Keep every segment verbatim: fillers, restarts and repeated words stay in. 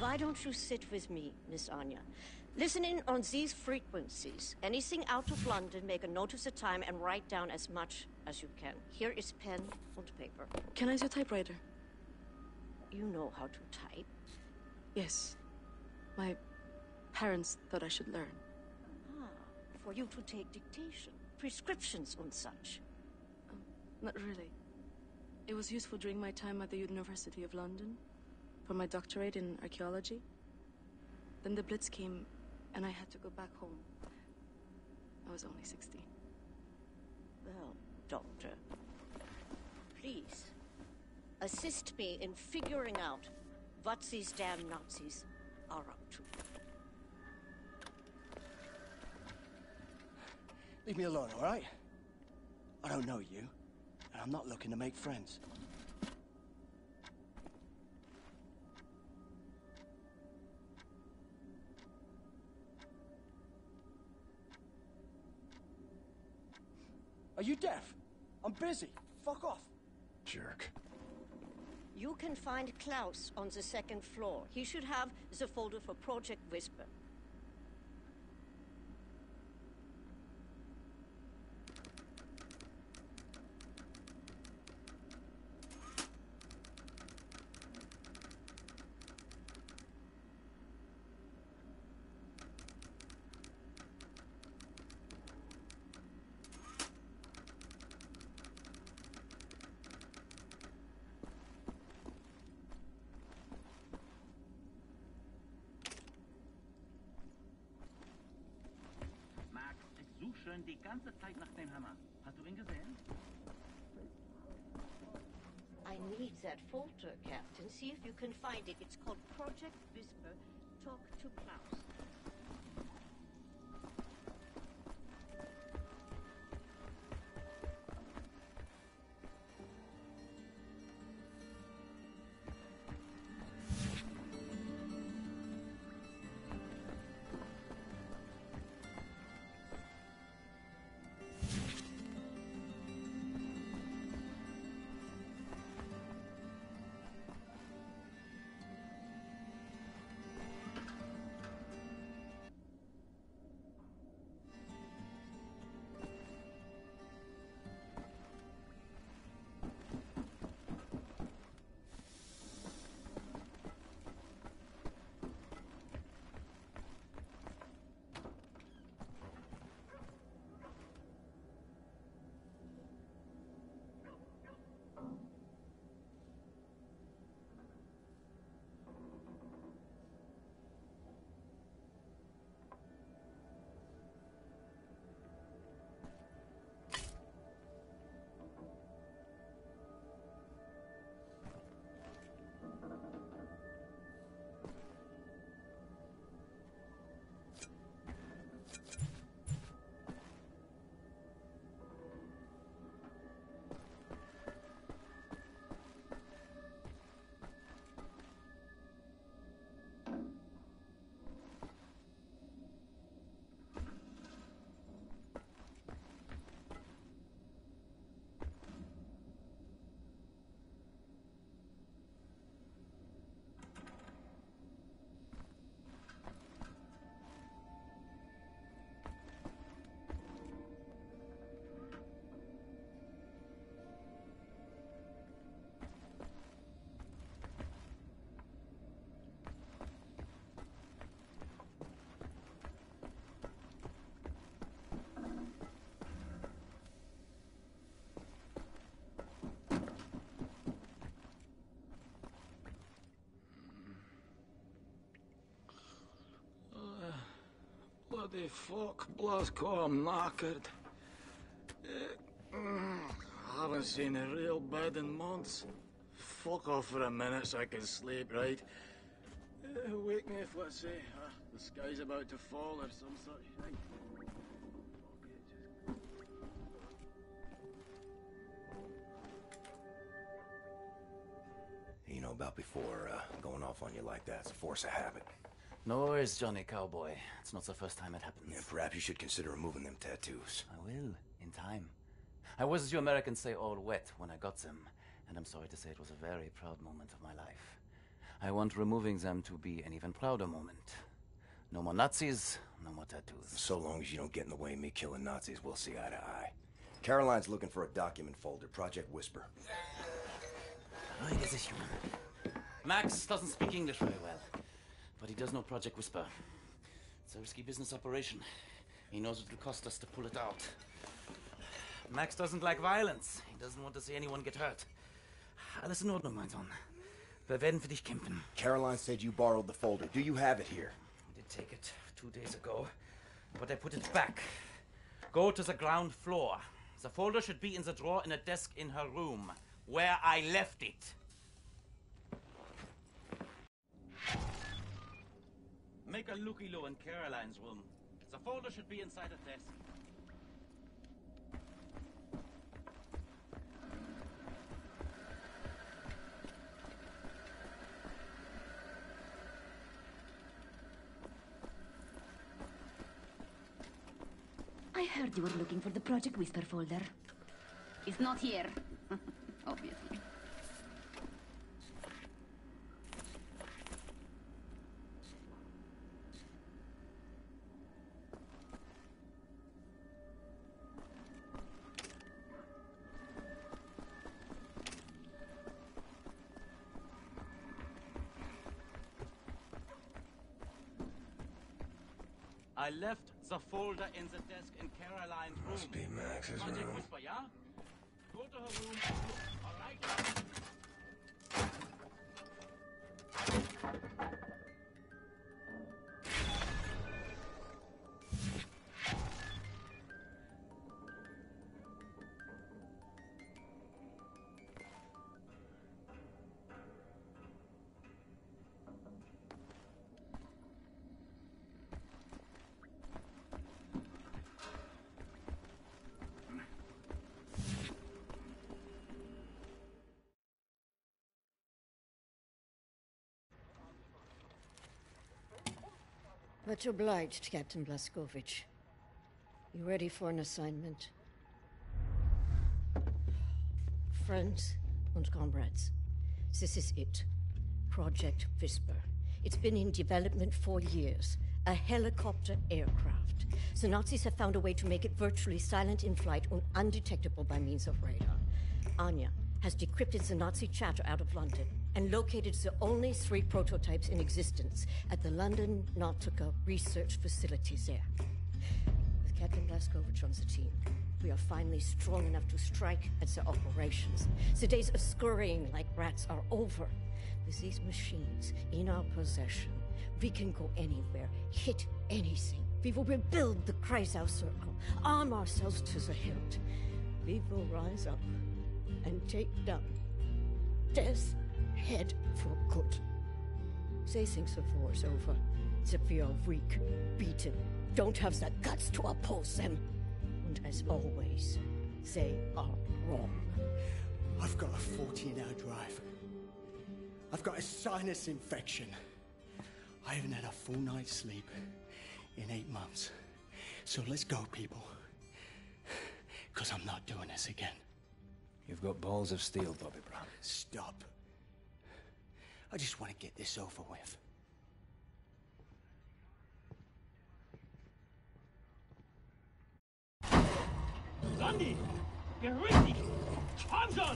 Why don't you sit with me, Miss Anya? Listen in on these frequencies. Anything out of London, make a note of the time and write down as much as you can. Here is pen and paper. Can I use your typewriter? You know how to type. Yes. My parents thought I should learn. Ah, for you to take dictation, prescriptions and such. Um, not really. It was useful during my time at the University of London for my doctorate in archaeology. Then the Blitz came, and I had to go back home. I was only sixteen. Well, Doctor, please, assist me in figuring out what these damn Nazis are up to. Leave me alone, all right? I don't know you, and I'm not looking to make friends. Are you deaf? I'm busy. Fuck off. Jerk. You can find Klaus on the second floor. He should have the folder for Project Whisper. Schön die ganze Zeit nach dem Hammer. Hast du ihn gesehen? I need that folder, Captain. See if you can find it. It's called Project Whisper. Talk to Klaus. Bloody fuck, Blasco, I'm knackered. Uh, mm, I haven't seen a real bed in months. Fuck off for a minute so I can sleep, right? Uh, wake me if, let's say, uh, the sky's about to fall or some such thing. You know about before uh, going off on you like that. It's a force of habit. No worries, Johnny Cowboy. It's not the first time it happens. Yeah, perhaps you should consider removing them tattoos. I will, in time. I was, as you Americans say, all wet when I got them, and I'm sorry to say it was a very proud moment of my life. I want removing them to be an even prouder moment. No more Nazis, no more tattoos. So long as you don't get in the way of me killing Nazis, we'll see eye to eye. Caroline's looking for a document folder, Project Whisper. Max doesn't speak English very well, but he does know Project Whisper. It's a risky business operation. He knows it will cost us to pull it out. Max doesn't like violence. He doesn't want to see anyone get hurt. Alles in Ordnung, mein Sohn. Wir werden für dich kämpfen. Caroline said you borrowed the folder. Do you have it here? I did take it two days ago, but I put it back. Go to the ground floor. The folder should be in the drawer in a desk in her room, where I left it. Make a looky-loo in Caroline's room. The folder should be inside a desk. I heard you were looking for the Project Whisper folder. It's not here. Obviously. I left the folder in the desk in Caroline's room. Must be Max's Project room. Whisper, yeah? Go to her room. All right. Much obliged, Captain Blazkowicz. You ready for an assignment? Friends and comrades, this is it. Project Whisper. It's been in development for years. A helicopter aircraft. The Nazis have found a way to make it virtually silent in flight and undetectable by means of radar. Anya has decrypted the Nazi chatter out of London and located the only three prototypes in existence at the London Nautica research facilities there. With Captain Blazkowicz on the team, we are finally strong enough to strike at the operations. The days of scurrying like rats are over. With these machines in our possession, we can go anywhere, hit anything. We will rebuild the Kreisau Circle, arm ourselves to the hilt. We will rise up and take down death head for good. They think the war is over, that we are weak, beaten, don't have the guts to oppose them. And as always, they are wrong. I've got a fourteen-hour drive. I've got a sinus infection. I haven't had a full night's sleep in eight months. So let's go, people. Because I'm not doing this again. You've got balls of steel, Bobby Brown. Stop. I just want to get this over with. Sandy! Beruhig dich! Komm schon!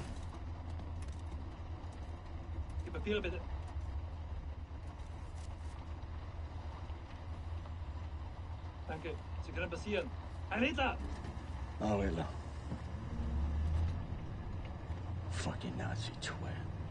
Die Papiere bitte. Danke. Sie können passieren. Herr Hitler! Oh, Hitler. Fucking Nazi twat.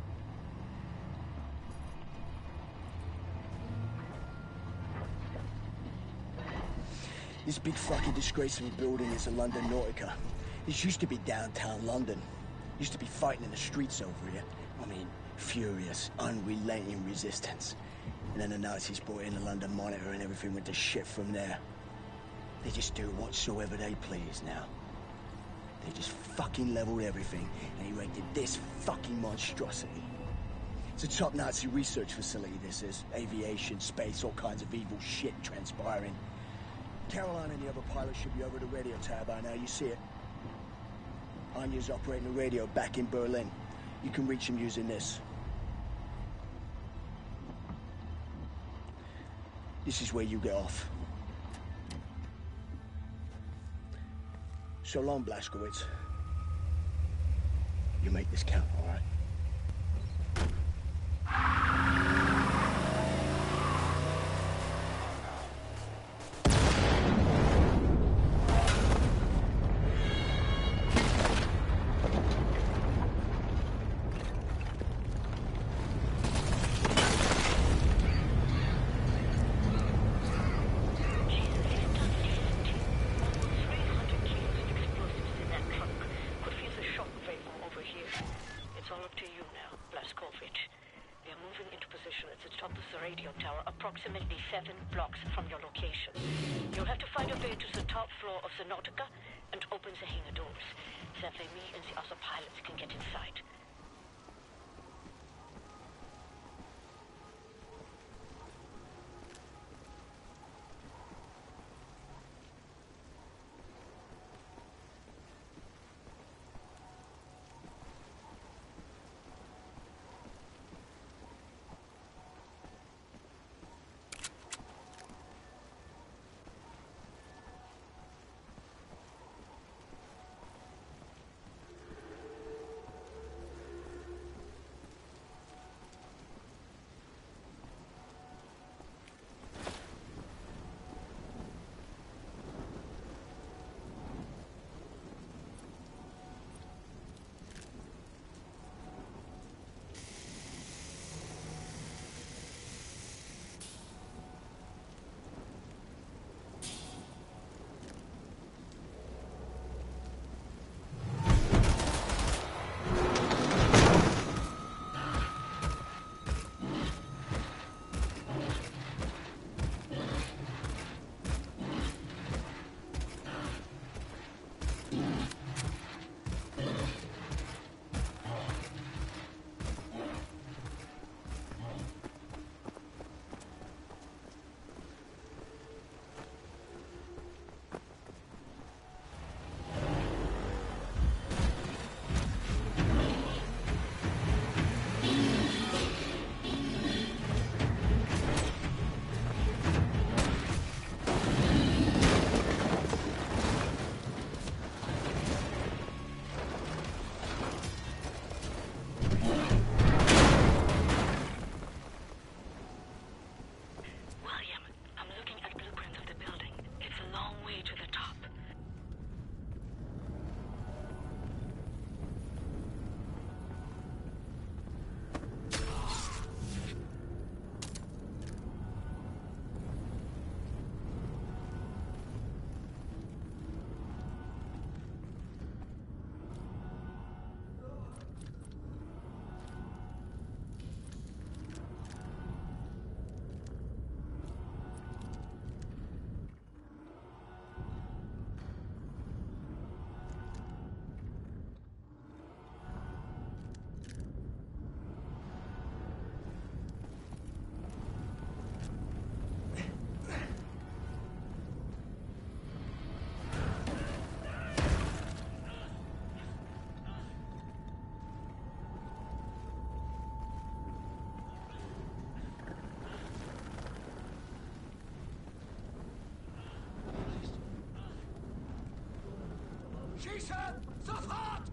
This big fucking disgraceful building is a London Nautica. This used to be downtown London. Used to be fighting in the streets over here. I mean, furious, unrelenting resistance. And then the Nazis brought in the London Monitor and everything went to shit from there. They just do whatsoever they please now. They just fucking leveled everything and erected this fucking monstrosity. It's a top Nazi research facility, this is. Aviation, space, all kinds of evil shit transpiring. Caroline and the other pilots should be over the radio tower by now, you see it. Anya's operating the radio back in Berlin. You can reach him using this. This is where you get off. So long, Blazkowicz. You make this count, all right? Approximately seven blocks from your location. You'll have to find a way to the top floor of the Nautica and open the hangar doors. That way me and the other pilots can get inside. Schießen! Sofort!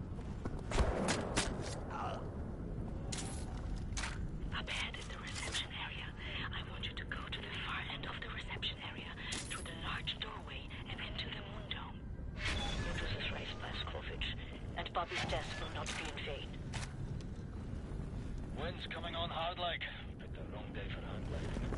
Up ahead is the reception area. I want you to go to the far end of the reception area, through the large doorway, and into the moon dome. You do this race, Blazkowicz, and Bobby's death will not be in vain. Wind's coming on hard like. Picked the wrong day for hand gliding.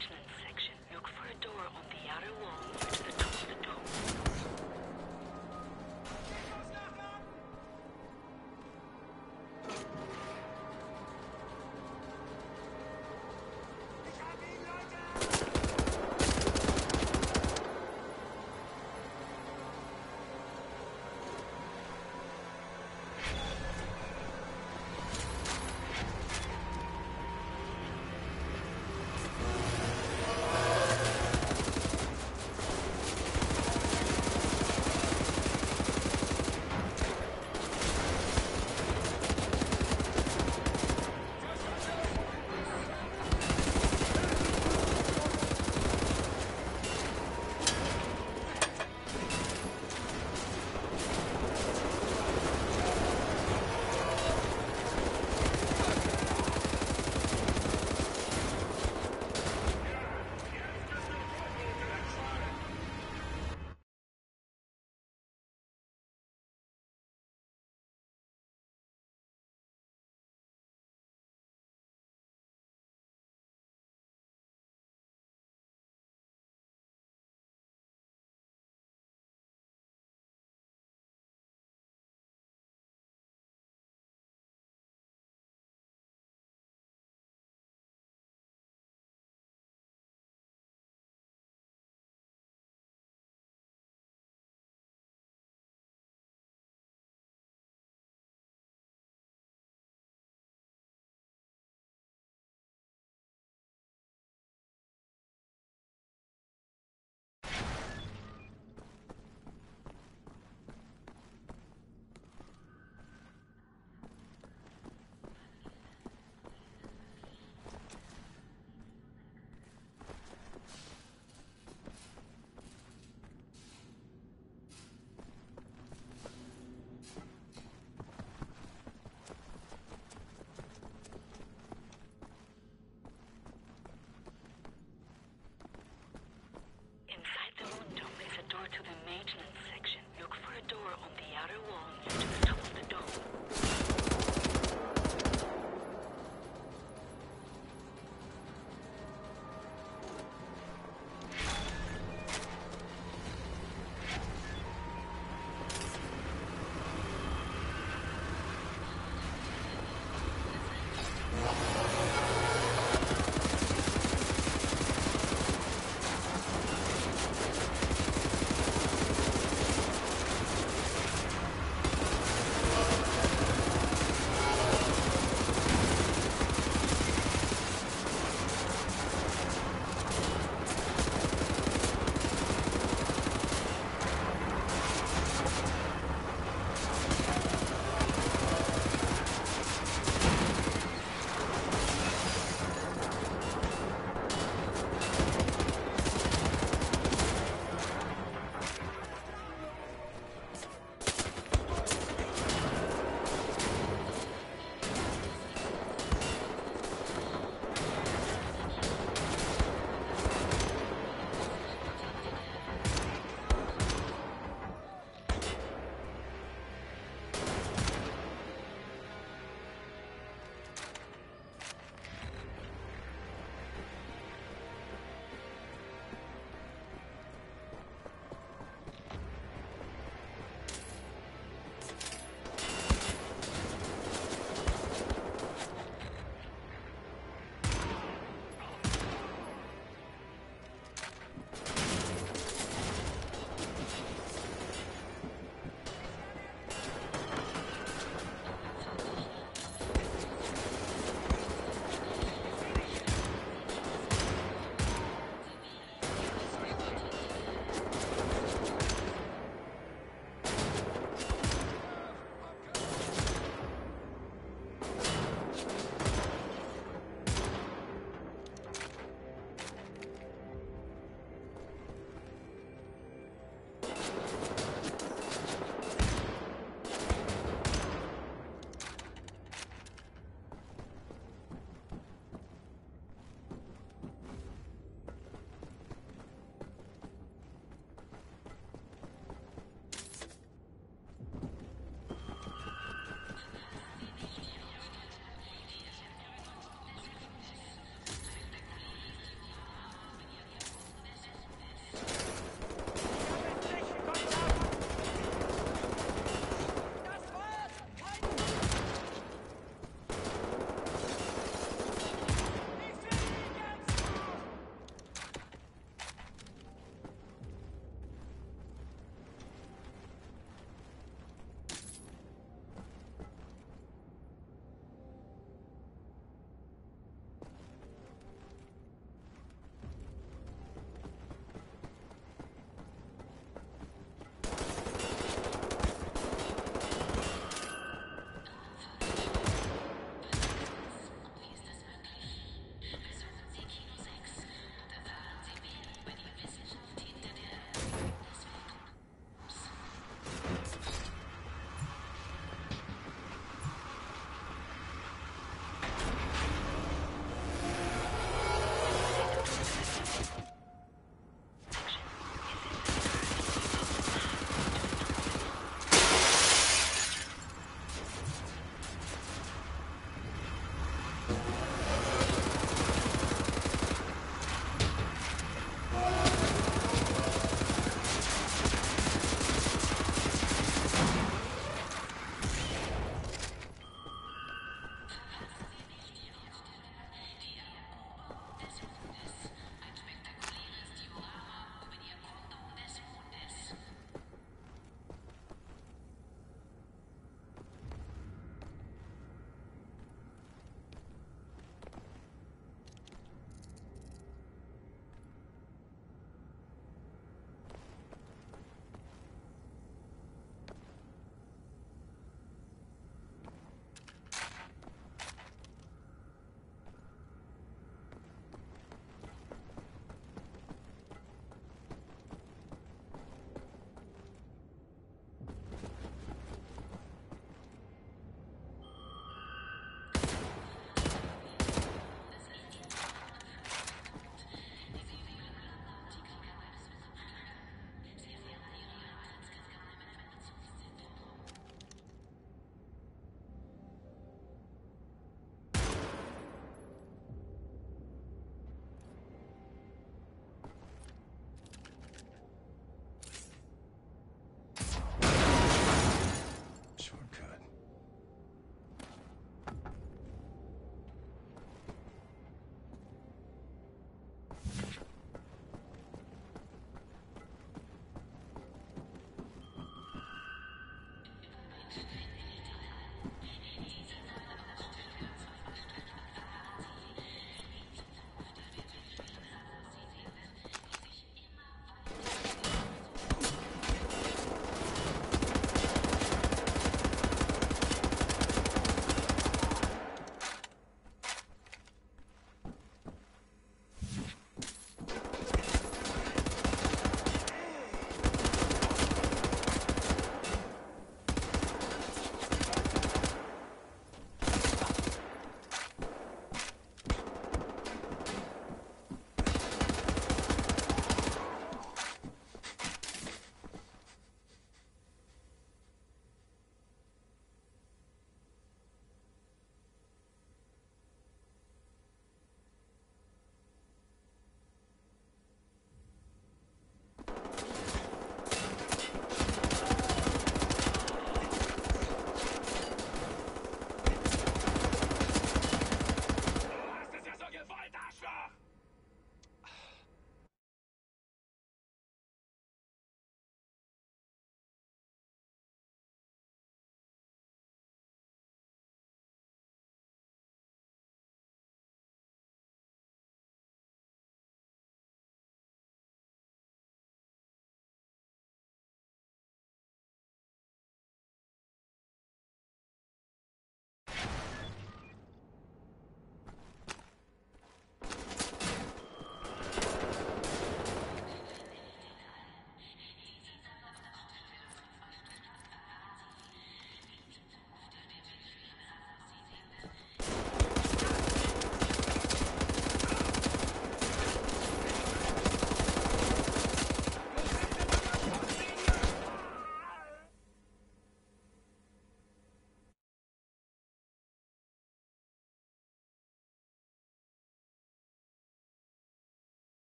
maintenance section. Look for a door on the outer wall near to the top of the dome.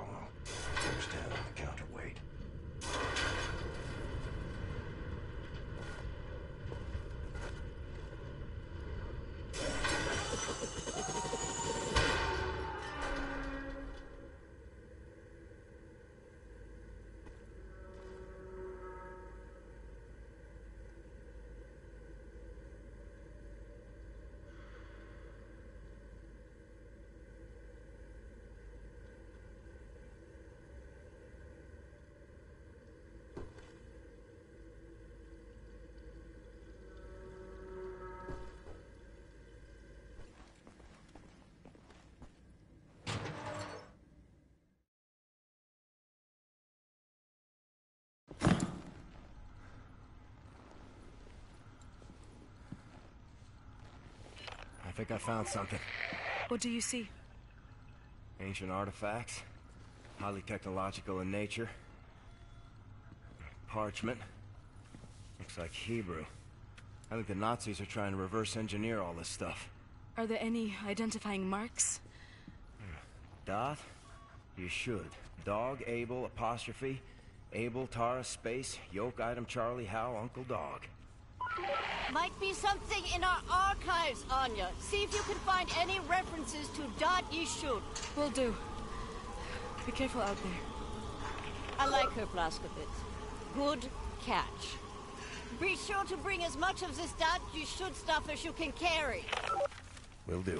long. Times ten on the counterweight. I think I found something. What do you see? Ancient artifacts. Highly technological in nature. Parchment. Looks like Hebrew. I think the Nazis are trying to reverse engineer all this stuff. Are there any identifying marks? Dot? You should. Dog, Abel, apostrophe. Abel, Tara, space, yoke, item, Charlie, Hal, Uncle Dog. Might be something in our archives, Anya. See if you can find any references to Dot Yishud. Will do. Be careful out there. I like her, Blazkowicz. Good catch. Be sure to bring as much of this Dot Yishud stuff as you can carry. Will do.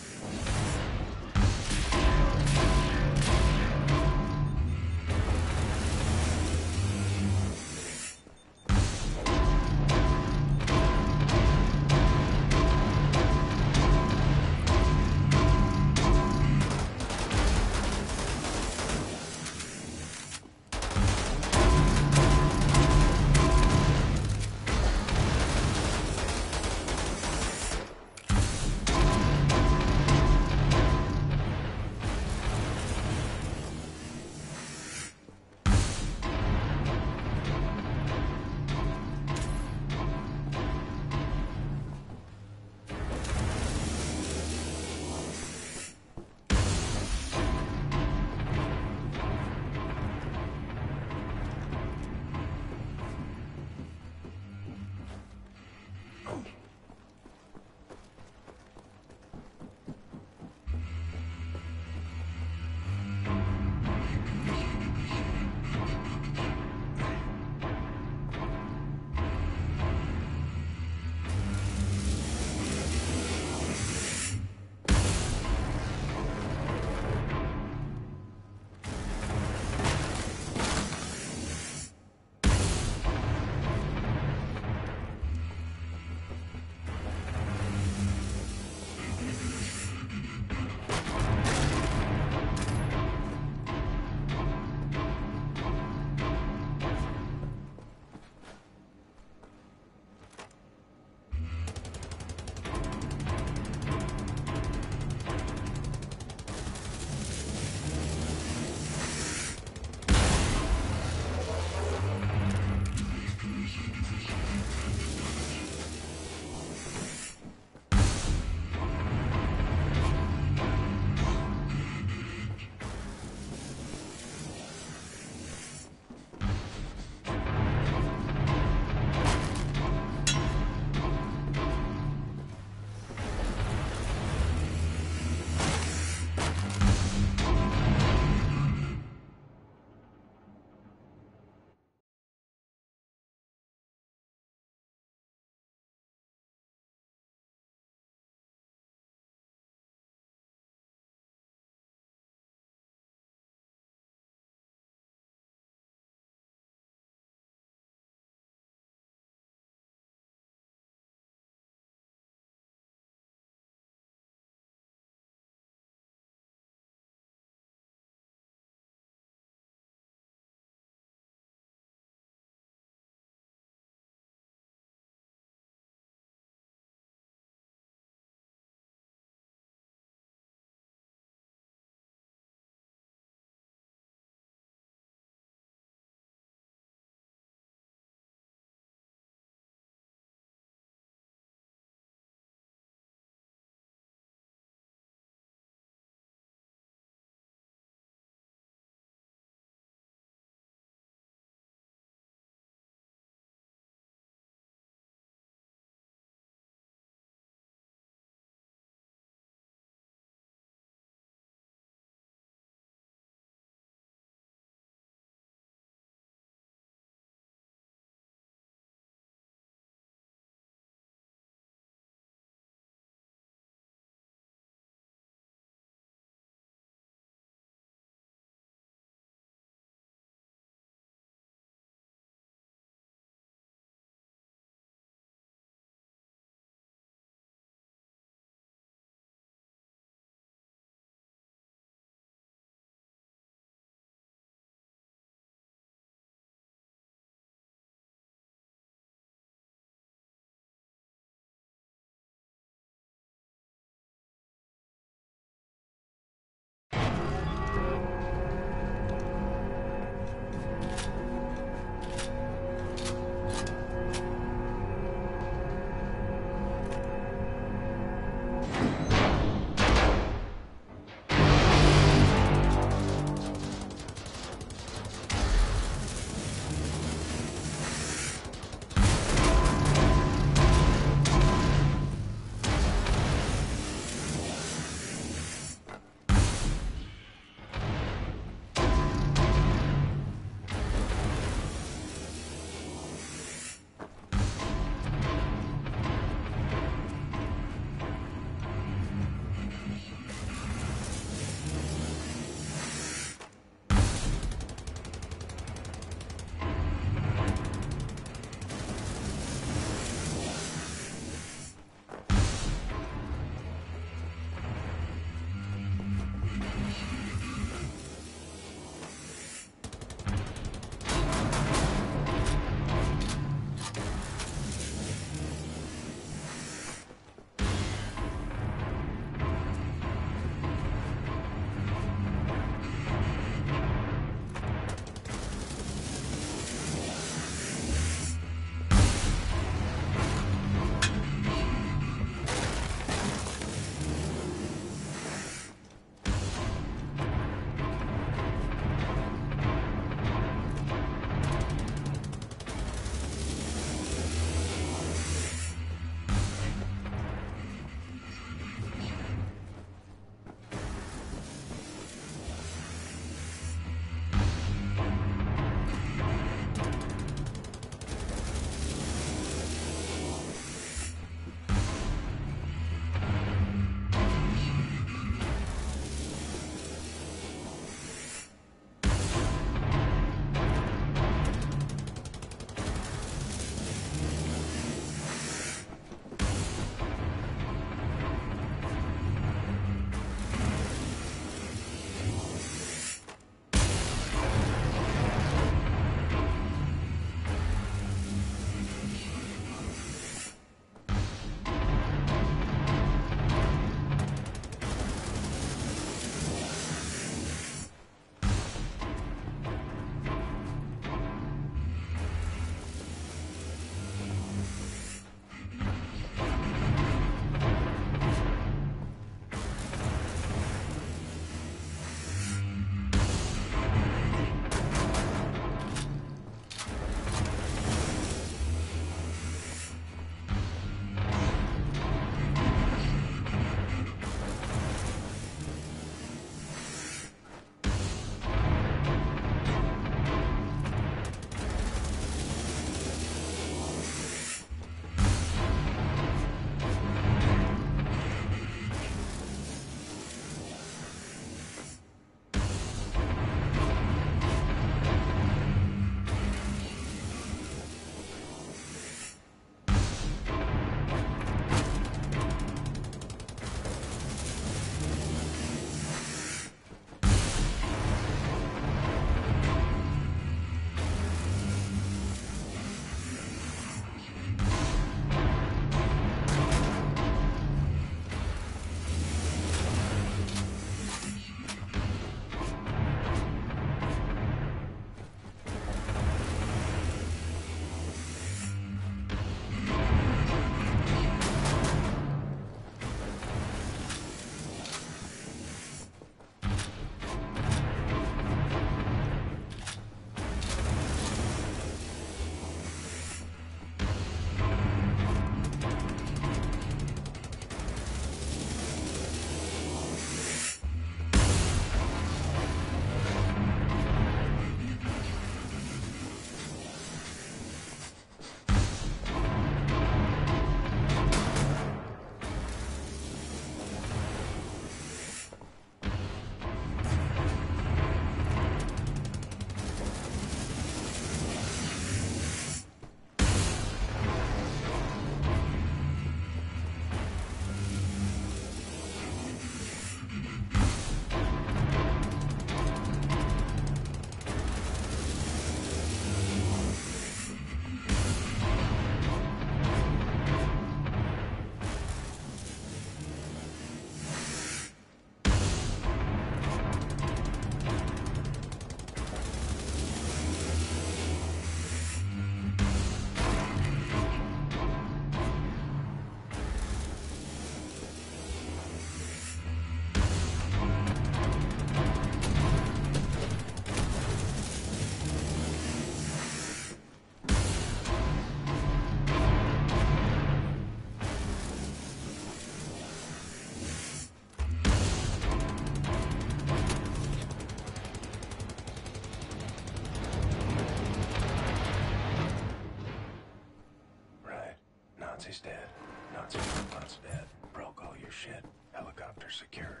Nazi's dead. Nazi robot's dead. Broke all your shit. Helicopter secured.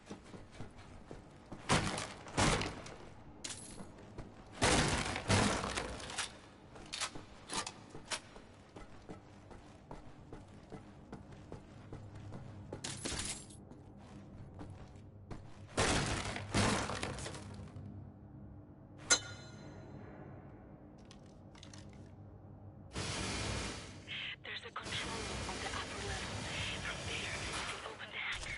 There's a control room on the upper level. From there, you can open the hangar.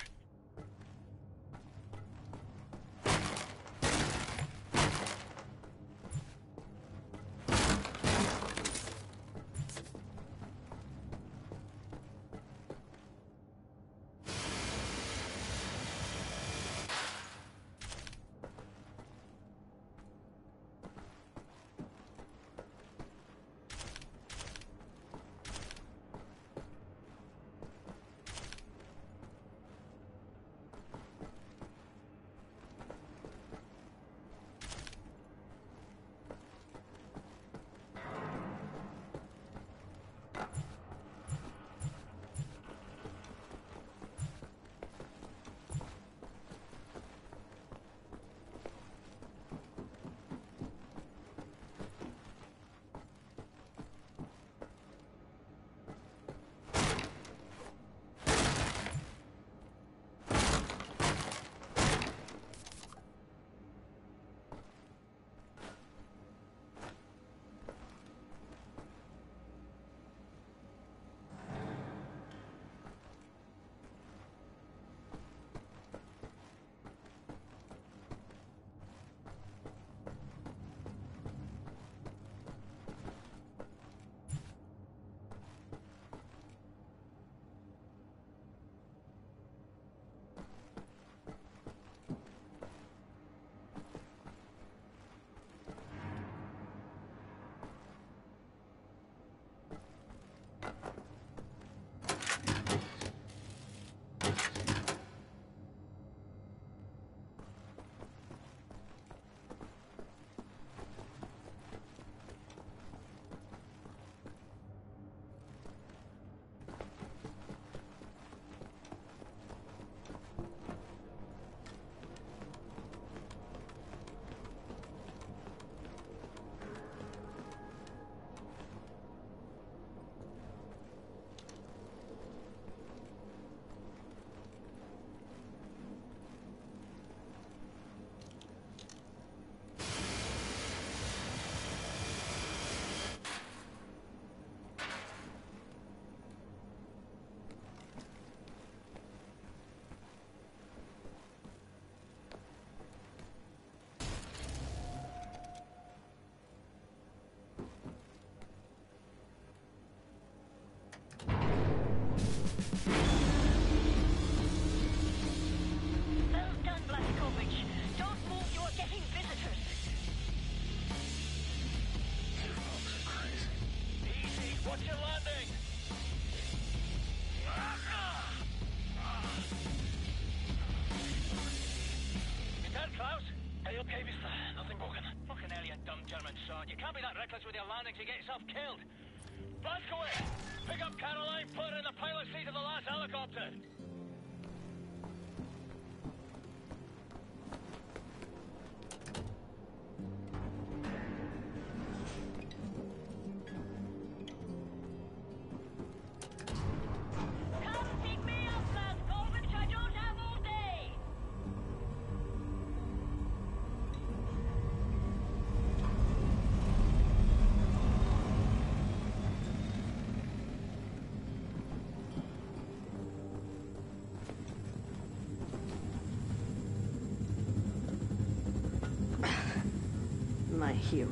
You can't be that reckless with your landings, you get yourself killed. Blast away! Pick up Caroline, put her in the pilot seat of the last helicopter. My hero.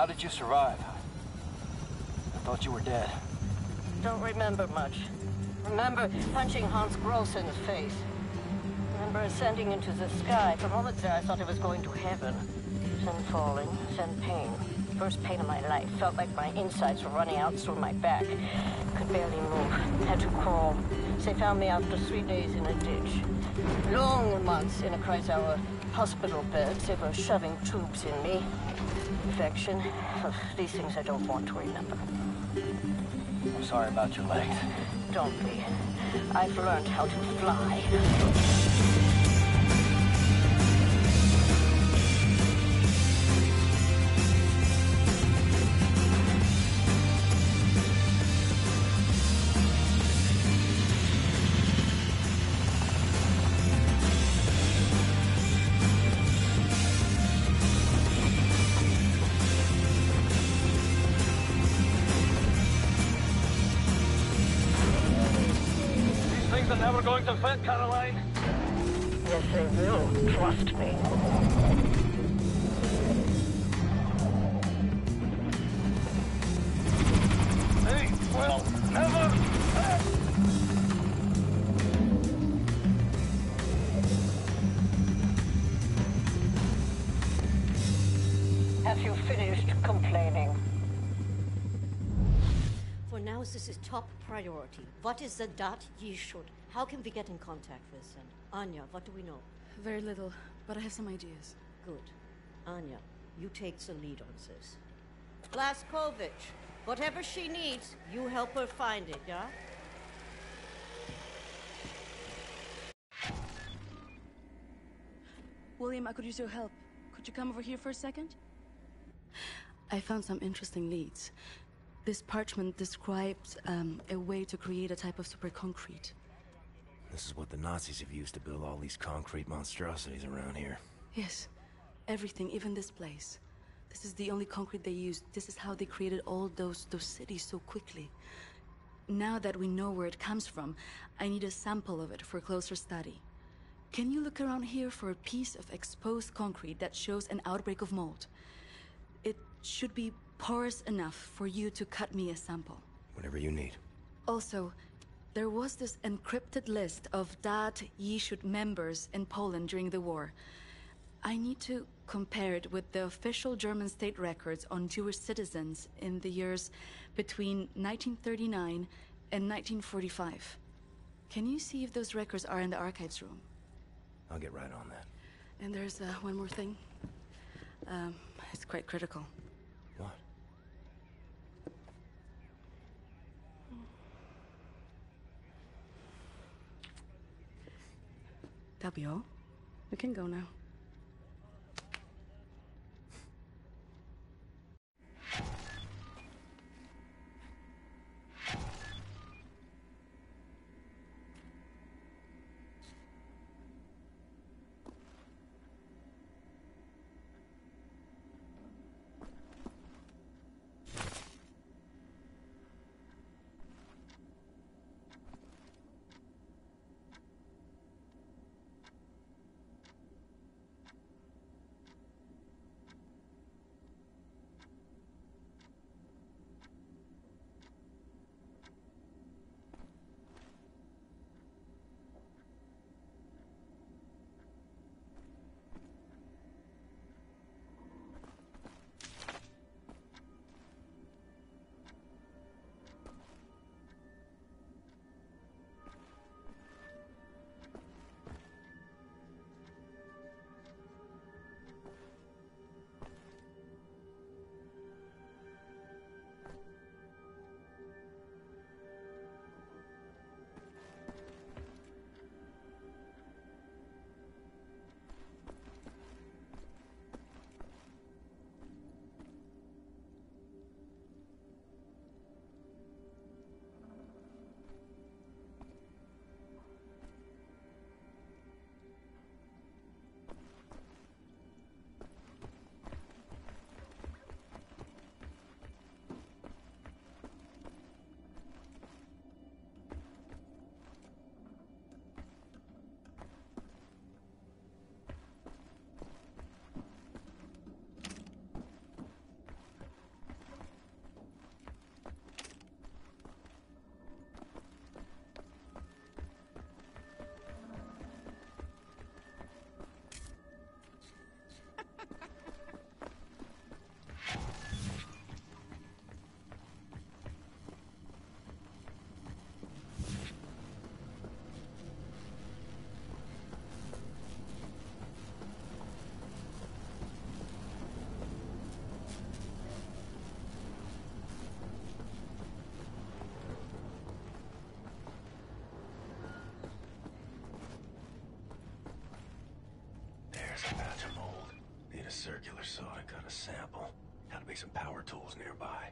How did you survive? I thought you were dead. Don't remember much. Remember punching Hans Gross in the face. Remember ascending into the sky. For moments there, I thought I was going to heaven. Then falling, then pain. First pain of my life. Felt like my insides were running out through my back. Could barely move. Had to crawl. They found me after three days in a ditch. Long months in a Kreisauer hospital bed. They were shoving tubes in me. Infection. These things I don't want to remember. I'm sorry about your legs. Don't be. I've learned how to fly. Never going to fit, Caroline? Yes, they will. Trust me. They will never fit! Have you finished complaining? For now, this is top priority. What is the dot ye should? How can we get in contact with them? Anya, what do we know? Very little, but I have some ideas. Good. Anya, you take the lead on this. Blaskovich, whatever she needs, you help her find it, yeah? William, I could use your help. Could you come over here for a second? I found some interesting leads. This parchment describes um, a way to create a type of super concrete. This is what the Nazis have used to build all these concrete monstrosities around here. Yes. Everything, even this place. This is the only concrete they used. This is how they created all those, those cities so quickly. Now that we know where it comes from, I need a sample of it for closer study. Can you look around here for a piece of exposed concrete that shows an outbreak of mold? It should be porous enough for you to cut me a sample. Whatever you need. Also, there was this encrypted list of Dat Yishud members in Poland during the war. I need to compare it with the official German state records on Jewish citizens in the years between nineteen thirty-nine and nineteen forty-five. Can you see if those records are in the archives room? I'll get right on that. And there's uh, one more thing. Um, it's quite critical. What? That'll be all. We can go now. circular saw to cut a sample. Gotta be some power tools nearby.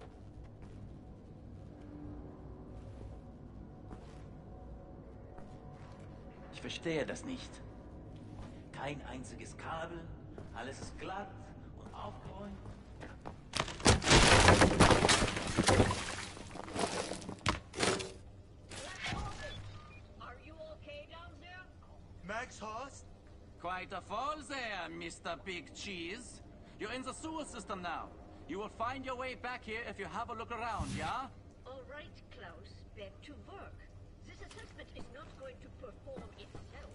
Ich verstehe das nicht. Kein einziges Kabel, alles ist glatt und aufgeräumt. Are you okay down there? Max Horst? Quite a fall there, Mister Big Cheese. You're in the sewer system now. You will find your way back here if you have a look around, yeah? All right, Klaus, back to work. This assessment is not going to perform itself.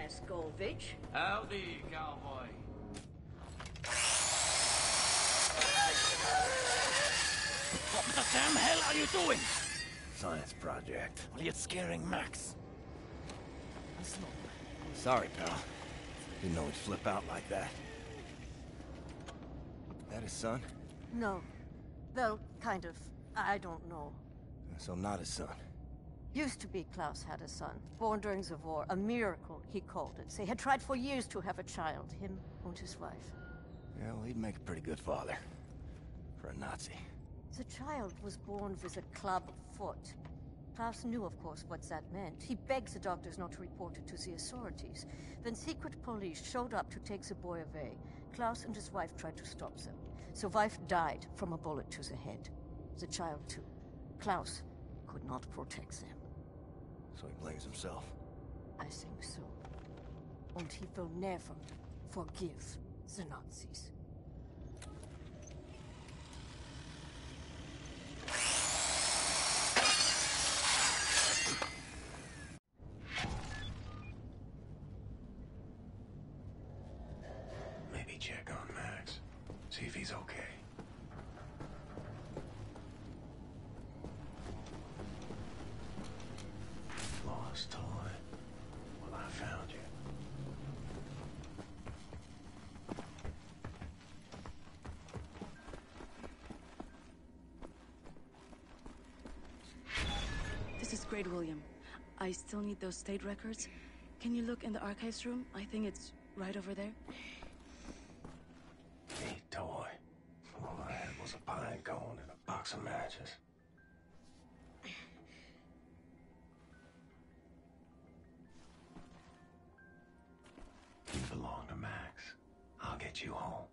Blazkowicz. Howdy, cowboy. What the damn hell are you doing? Science project. Well, you're scaring Max. Sorry, pal. Didn't know he'd flip out like that. That his son? No. Well, kind of. I don't know. So not his son. Used to be Klaus had a son, born during the war. A miracle, he called it. They had tried for years to have a child, him and his wife. Yeah, well, he'd make a pretty good father. For a Nazi. The child was born with a club foot. Klaus knew, of course, what that meant. He begged the doctors not to report it to the authorities. Then secret police showed up to take the boy away. Klaus and his wife tried to stop them. The wife died from a bullet to the head. The child, too. Klaus could not protect them. So he blames himself. I think so. And he will never forgive the Nazis. Maybe check on Max. See if he's okay. Lost toy. Well, I found you. This is Great William. I still need those state records. Can you look in the archives room? I think it's right over there. Neat toy. All I had was a pine cone and a box of matches. You belong to Max. I'll get you home.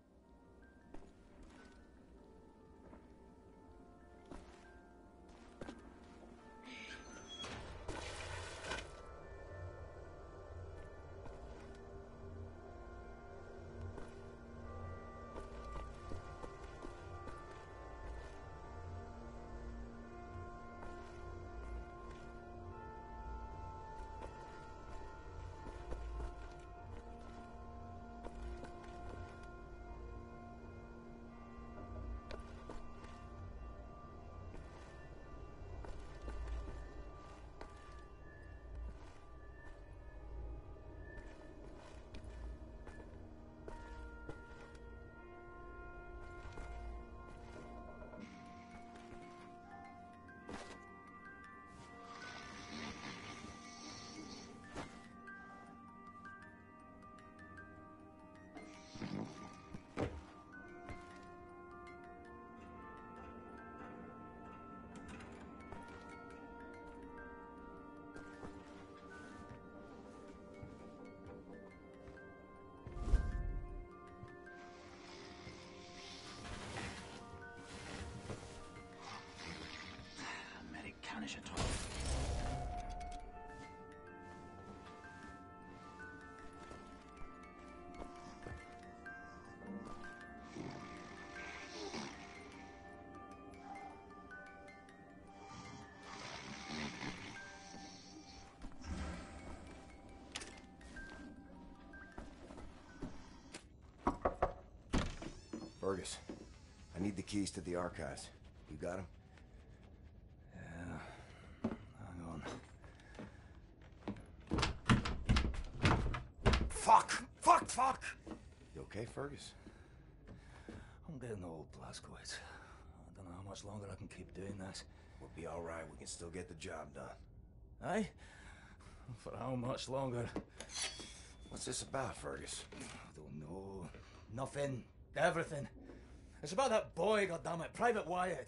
Fergus, I need the keys to the archives. You got them? Yeah. Hang on. Fuck! Fuck! Fuck! You okay, Fergus? I'm getting old, Blazkowicz. I don't know how much longer I can keep doing this. We'll be all right. We can still get the job done. Aye? For how much longer? What's this about, Fergus? I don't know. Nothing. Everything. It's about that boy, goddammit, Private Wyatt.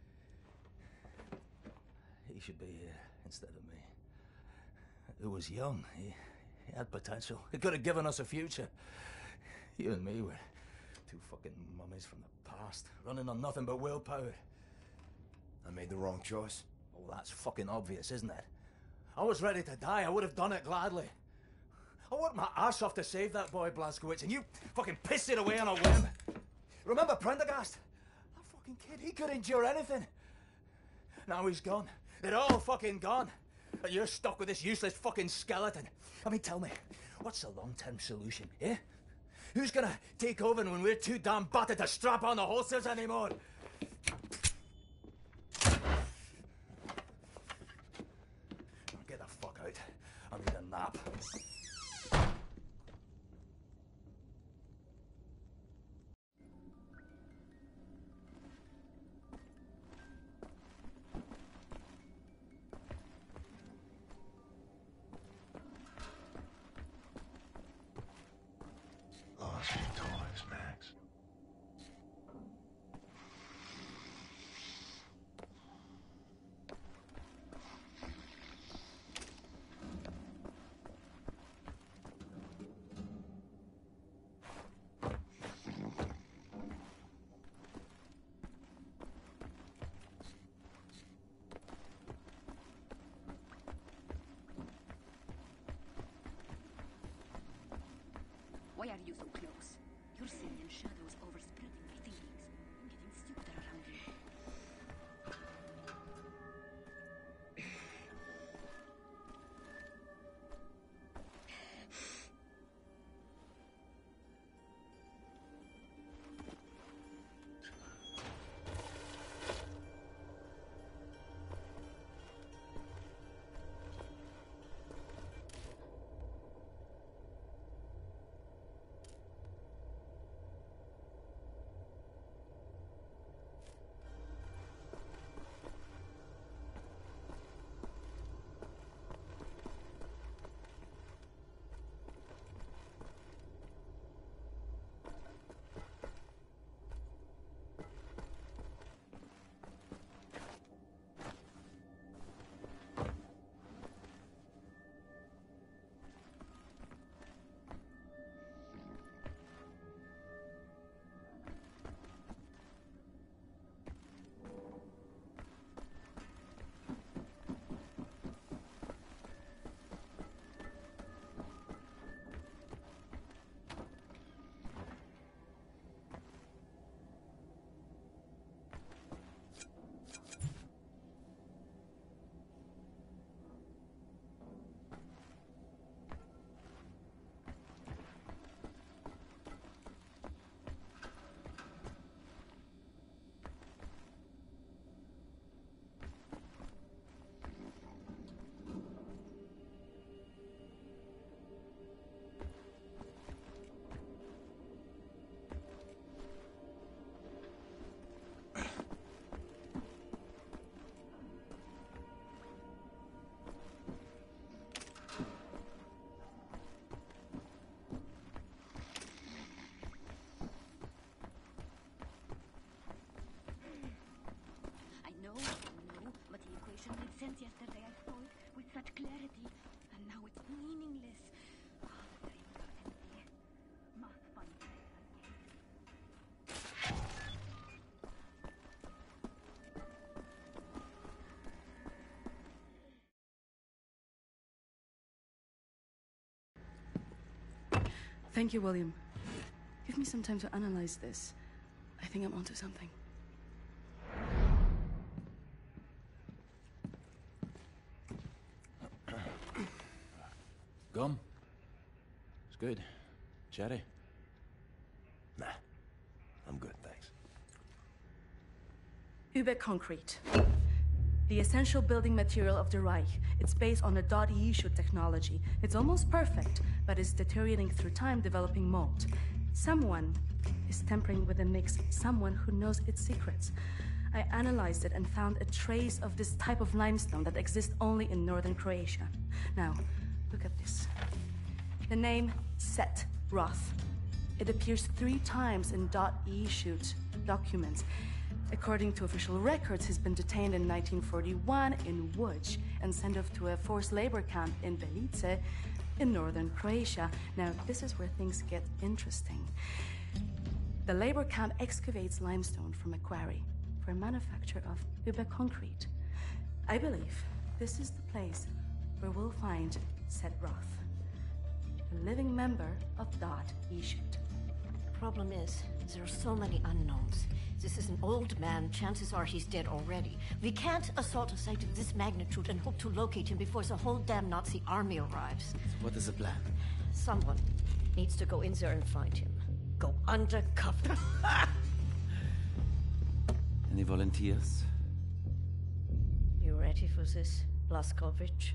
He should be here instead of me. He was young. He, he had potential. He could have given us a future. You and me were two fucking mummies from the past, running on nothing but willpower. I made the wrong choice? Oh, that's fucking obvious, isn't it? I was ready to die. I would have done it gladly. I worked my ass off to save that boy, Blazkowicz, and you fucking pissed it away on a whim. Remember Prendergast? That fucking kid, he could endure anything. Now he's gone. They're all fucking gone. But you're stuck with this useless fucking skeleton. I mean, tell me, what's the long-term solution, eh? Who's gonna take over when we're too damn battered to strap on the holsters anymore? Get the fuck out. I need a nap. Lost your toys, Max. Why are you so close? You're seeing in shadows, overspreading my feelings. I'm getting stupider around you. Since yesterday I saw it with such clarity, and now it's meaningless. Oh, the dreams are empty. Must find it again. Thank you, William. Give me some time to analyze this. I think I'm onto something. Gum? It's good. Cherry? Nah. I'm good, thanks. Uber concrete. The essential building material of the Reich. It's based on a .E shoot technology. It's almost perfect, but it's deteriorating through time, developing mold. Someone is tampering with the mix, someone who knows its secrets. I analyzed it and found a trace of this type of limestone that exists only in northern Croatia. Now, look at this. The name Set Roth. It appears three times in .E shoot documents. According to official records, he's been detained in nineteen forty-one in Łódź and sent off to a forced labor camp in Belice in northern Croatia. Now, this is where things get interesting. The labor camp excavates limestone from a quarry for a manufacture of Uber concrete. I believe this is the place where we'll find Set Roth, a living member of .E shoot. Problem is, There are so many unknowns. This is an old man. Chances are he's dead already. We can't assault a site of this magnitude and hope to locate him before the whole damn Nazi army arrives. So what is the plan? Someone needs to go in there and find him. Go undercover. Any volunteers? You ready for this, Blazkowicz?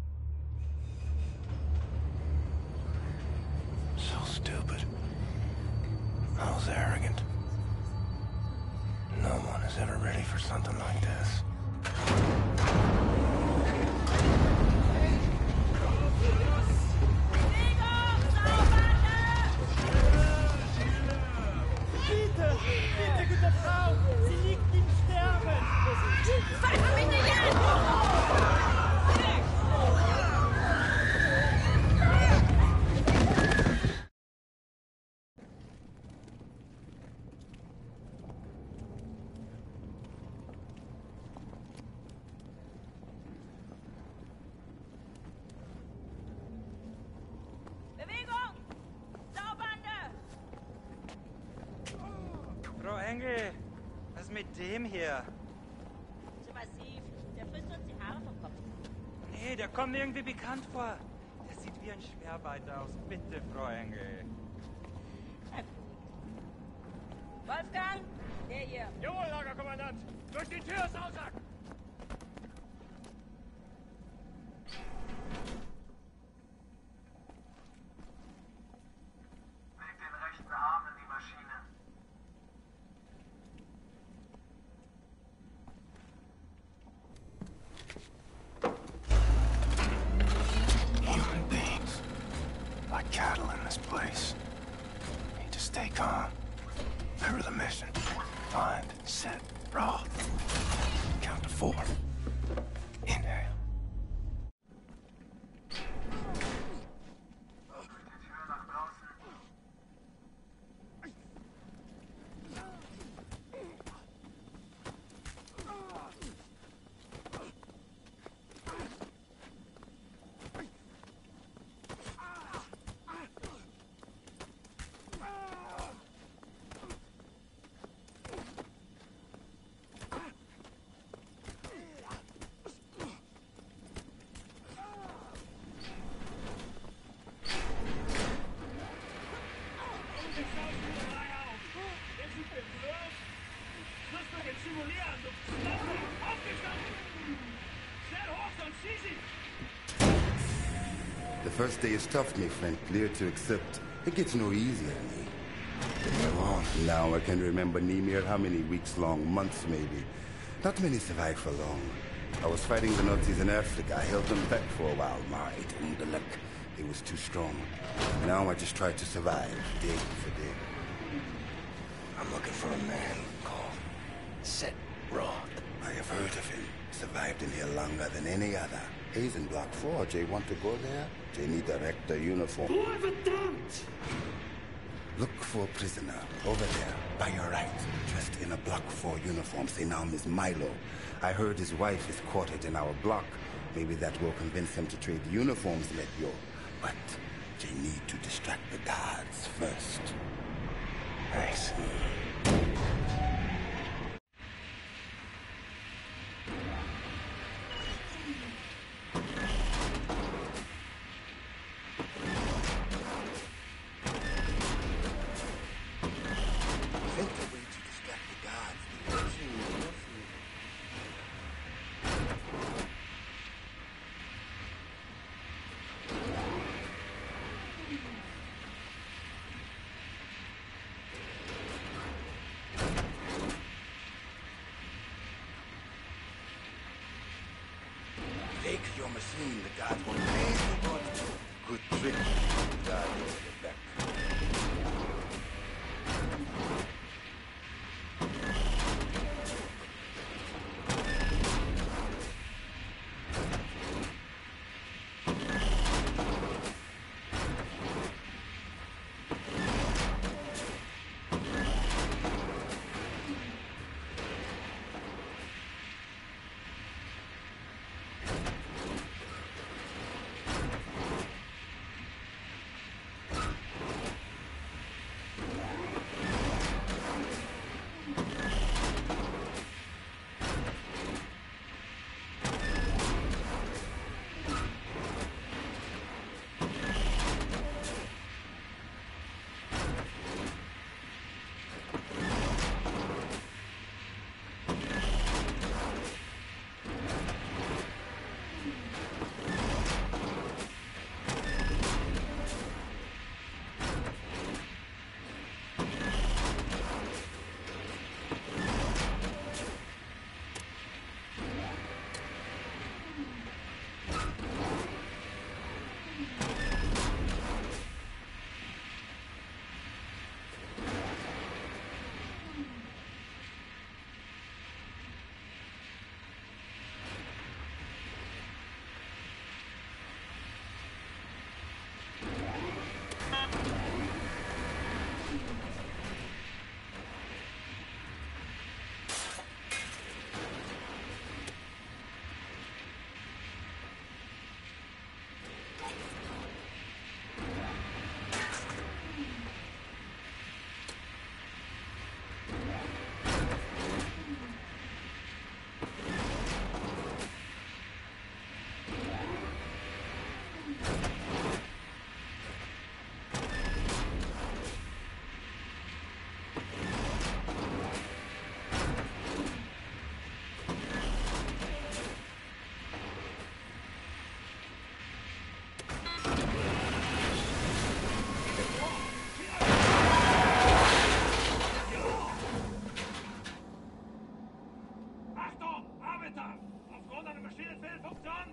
So stupid. I was arrogant. No one is ever ready for something like this. Bitte! Bitte, gute Frau! Sie liegt im Sterben! Pfeife mich nicht an! Frau Engel, was mit dem hier? Zu massiv. Der frisst uns die Haare vom Kopf. Nee, der kommt mir irgendwie bekannt vor. Der sieht wie ein Schwerbeiter aus. Bitte, Frau Engel. Wolfgang, der hier. Jawohl, Lagerkommandant. Durch die Tür, Sausack! Leg den rechten Arm in die Maschine. Human beings. Like cattle in this place. Need to stay calm. Remember the mission. Find, set, Roth. Count to four. Inhale. The first day is tough, my friend. Clear to accept. It gets no easier than me. Oh, now I can remember Nimir how many weeks long, months maybe. Not many survive for long. I was fighting the Nazis in Africa. I held them back for a while. My intellect, it was too strong. Now I just try to survive, day for day. I'm looking for a man called Set Roth. I have heard of him. Survived in here longer than any other. He's in Block four. Jay want to go there? Jay need a rector uniform. Look for a prisoner over there, by your right, dressed in a Block four uniform. Say now, Miss Milo. I heard his wife is quartered in our block. Maybe that will convince him to trade the uniforms, let yo. But Jay need to distract the guards first. Thanks. Take your machine, the guards will pay you good. Good trick. The guard will get back.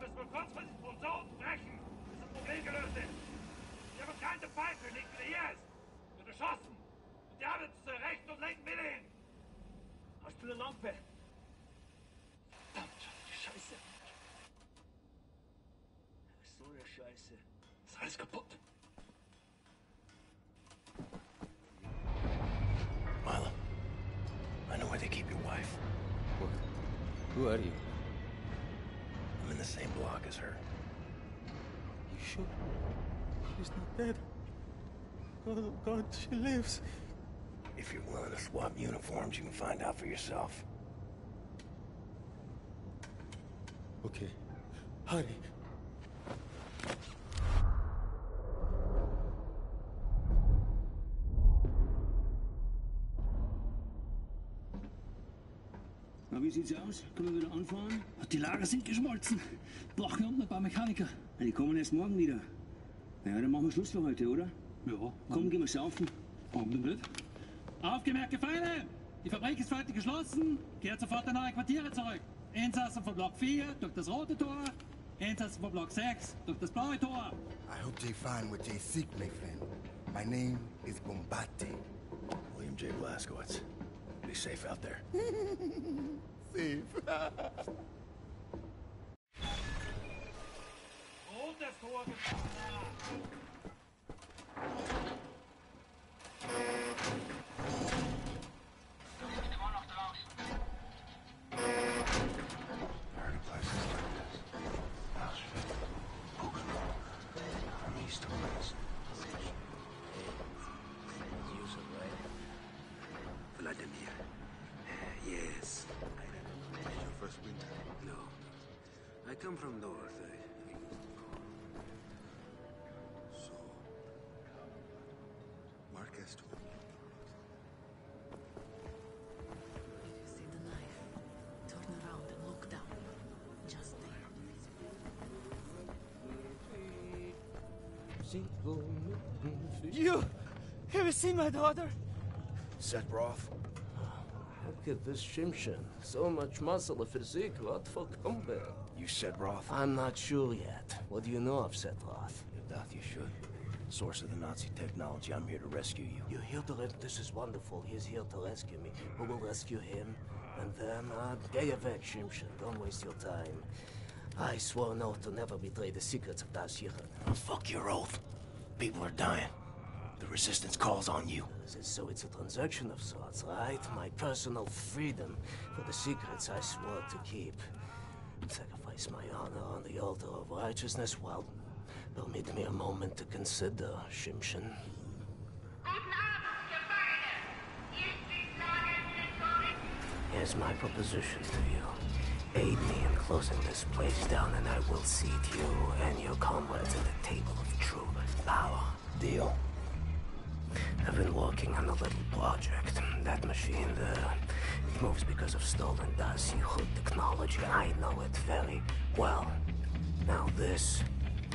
müssen wir kurz vor diesem Portal brechen, bis das Problem gelöst ist. Der bekannte Pfeife liegt wieder hier ist. Wird erschossen. Und die haben uns zur rechten und linken Mitte hin. Hast du eine Lampe? Verdammt, die Scheiße. So eine Scheiße. Ist alles kaputt. Milo, I know where they keep your wife. What? Who are you? I'm in the same block as her. You sure? She's not dead. Oh, God, she lives. If you're willing to swap uniforms, you can find out for yourself. Okay. Hurry. Na, wie sieht's aus? Können wir wieder anfahren? Die Lager sind geschmolzen. Brauchen unten ein paar Mechaniker. Ja, die kommen erst morgen wieder. Ja, dann machen wir Schluss für heute, oder? Ja. Komm, gehen wir saufen. Warum denn nicht? Aufgemerkte Feinde! Die Fabrik ist für heute geschlossen. Kehrt sofort in eure Quartiere zurück. Insassen von Block vier durch das rote Tor. Insassen von Block sechs durch das blaue Tor. I hope they find what they seek, my friend. My name is Bombate. William J. Blazkowicz. Be safe out there. Safe. Rotes Tor gefahren. Vladimir. Yes. Is your first winter? No. I come from north. I... So... Marquez told me. If you see the knife, turn around and look down. Just there. You! Have you seen my daughter? Set Roth? Look at this Shimshin. So much muscle and physique. What for combat? You Set Roth? I'm not sure yet. What do you know of Set Roth? If that you should. Source of the Nazi technology. I'm here to rescue you. You're here to rescue. This is wonderful. He's here to rescue me. We will rescue him. And then, uh, get your back, Shimshin. Don't waste your time. I swore an oath to never betray the secrets of Das Yichud. Oh, fuck your oath. People are dying. The resistance calls on you. So it's a transaction of sorts, right? My personal freedom for the secrets I swore to keep. Sacrifice my honor on the altar of righteousness. Well, permit me a moment to consider, Shimshin. Here's my proposition to you. Aid me in closing this place down, and I will seat you and your comrades at the table of true power. Deal. I've been working on a little project. That machine there, it moves because of stolen Das Yichud technology. I know it very well. Now this...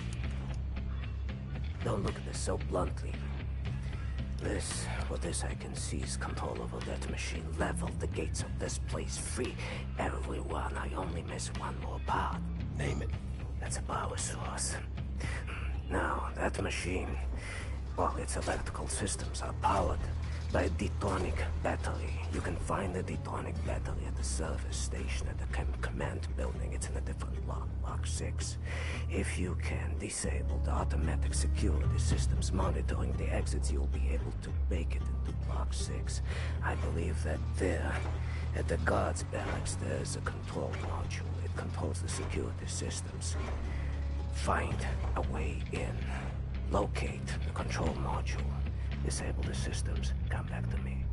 Don't look at this so bluntly. This, with this I can seize control over that machine, level the gates of this place free. Everyone, I only miss one more part. Name it. That's a power source. Now, that machine, well, its electrical systems are powered by a detonic battery. You can find the detonic battery at the service station at the com command building. It's in a different block, block six. If you can disable the automatic security systems monitoring the exits, you'll be able to make it into block six. I believe that there, at the guards barracks, there's a control module. It controls the security systems. Find a way in. Locate the control module. Disable the systems. Come back to me.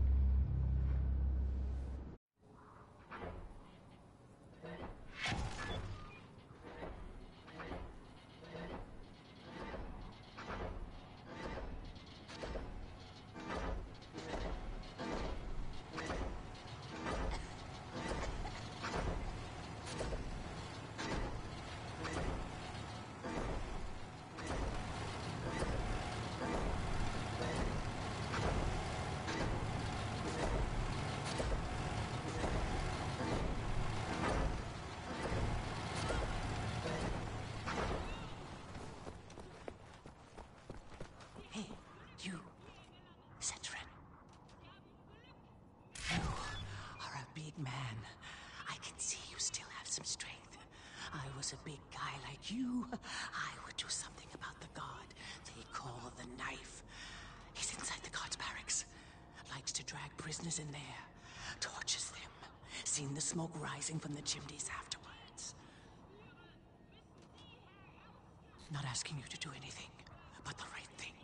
see you still have some strength. I was a big guy like you. I would do something about the guard they call the Knife. He's inside the guard's barracks. Likes to drag prisoners in there. Tortures them. Seen the smoke rising from the chimneys afterwards. Not asking you to do anything, but the right thing.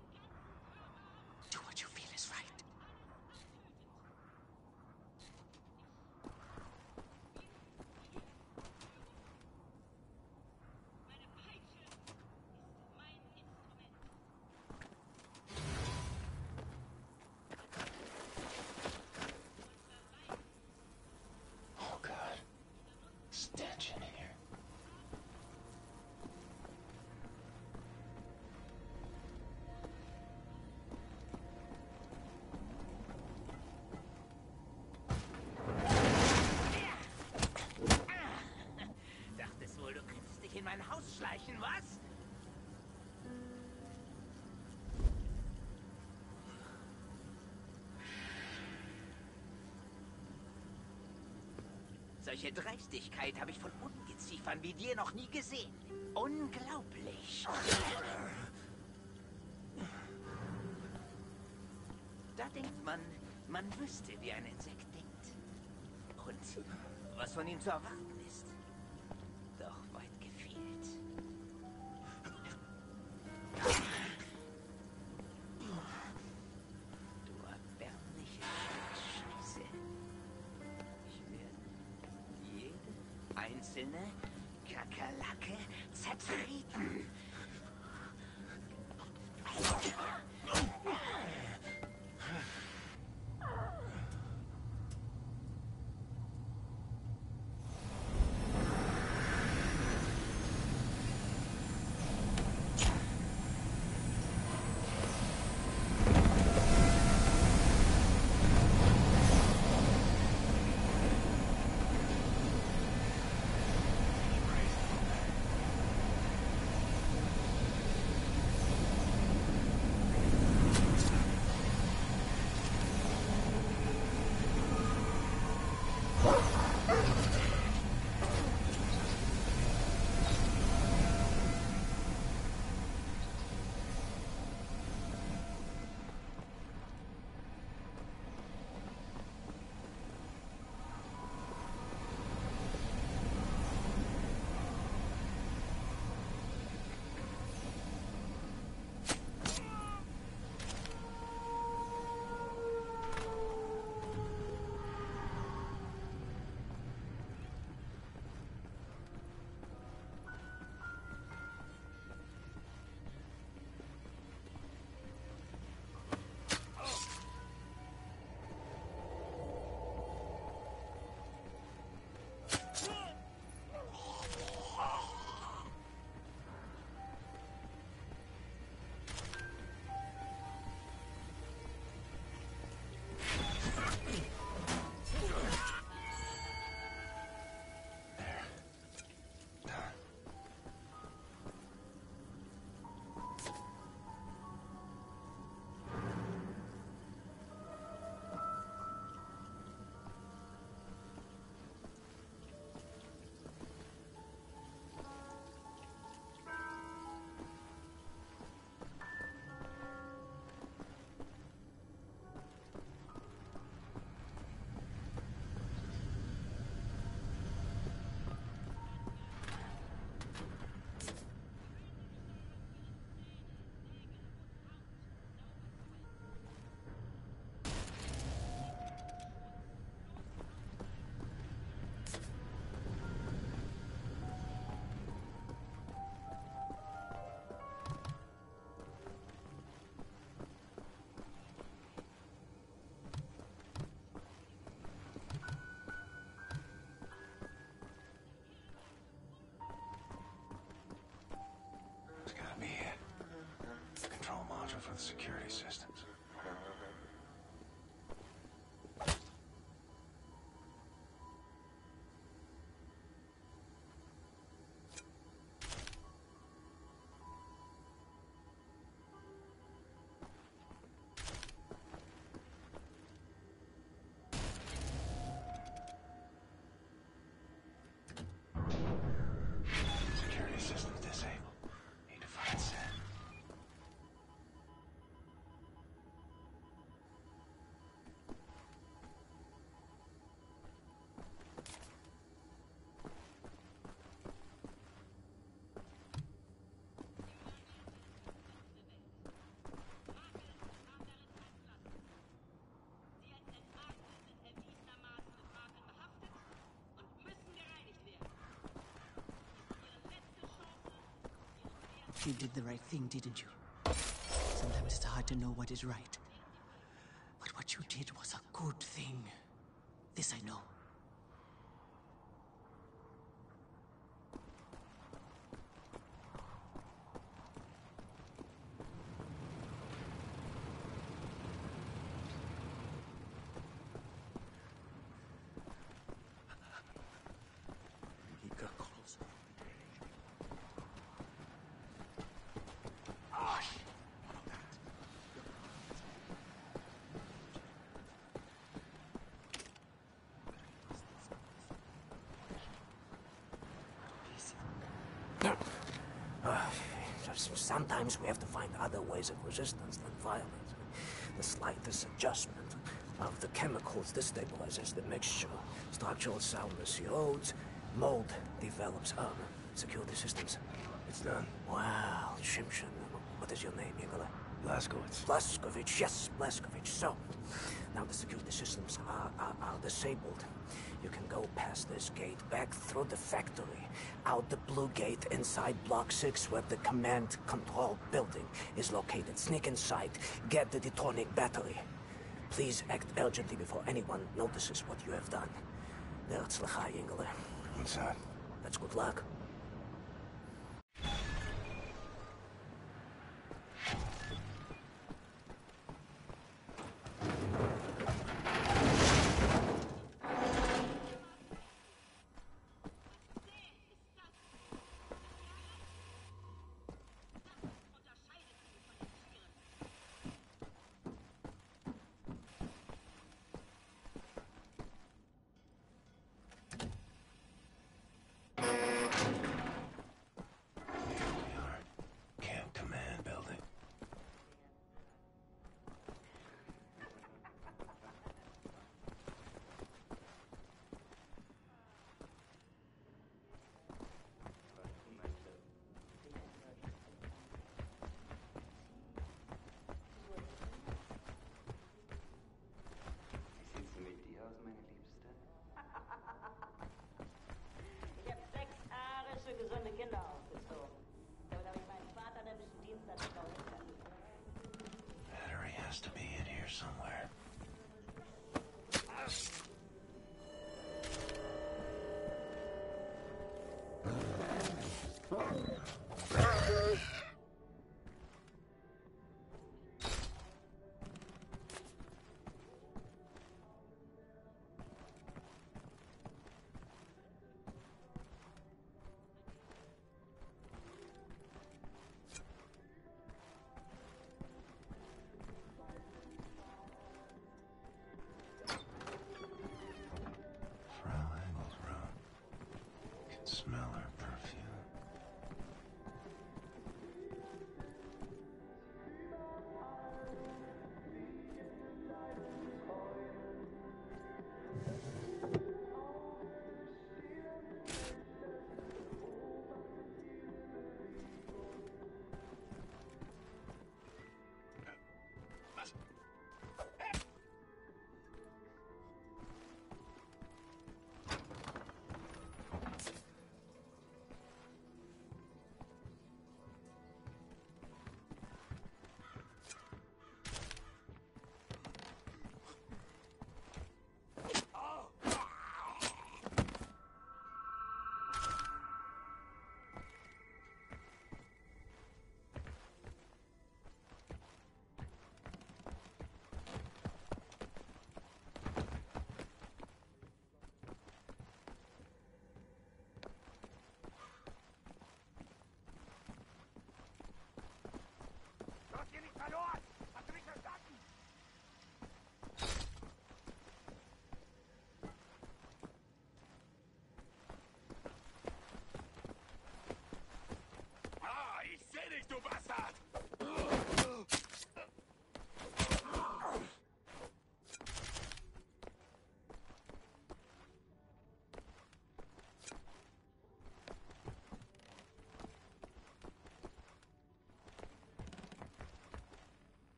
Do what you feel is right. Oh, God. Stench in here. Dachtest wohl, du könntest dich in mein Haus schleichen, was? Solche Dreistigkeit habe ich von Ungeziefern wie dir noch nie gesehen. Unglaublich. Da denkt man, man wüsste, wie ein Insekt denkt. Und was von ihm zu erwarten ist. Doch weit gefehlt. Du erbärmliches Stück Scheiße. Ich werde jede einzelne Kakerlake zertreten. For the security systems. You did the right thing, didn't you? Sometimes it's hard to know what is right. But what you did was a good thing. This I know. He got closer. Sometimes we have to find other ways of resistance than violence. The slightest adjustment of the chemicals destabilizes the mixture. Structural soundness erodes, mold develops. Um, security systems. It's done. Wow, Shimshin. What is your name, Igor? Blazkowicz. Blazkowicz, yes, Blazkowicz. So, now the security systems are, are, are disabled. You can go past this gate, back through the factory, out the blue gate inside Block six where the command control building is located. Sneak inside, get the detonic battery. Please act urgently before anyone notices what you have done. Nerzlachai, Ingele. Inside. That's good luck. Gesunde Kinder aufgezogen. Damit habe ich meinen Vater nämlich einen Dienst an der Frau hinter. Battery has to be in here somewhere.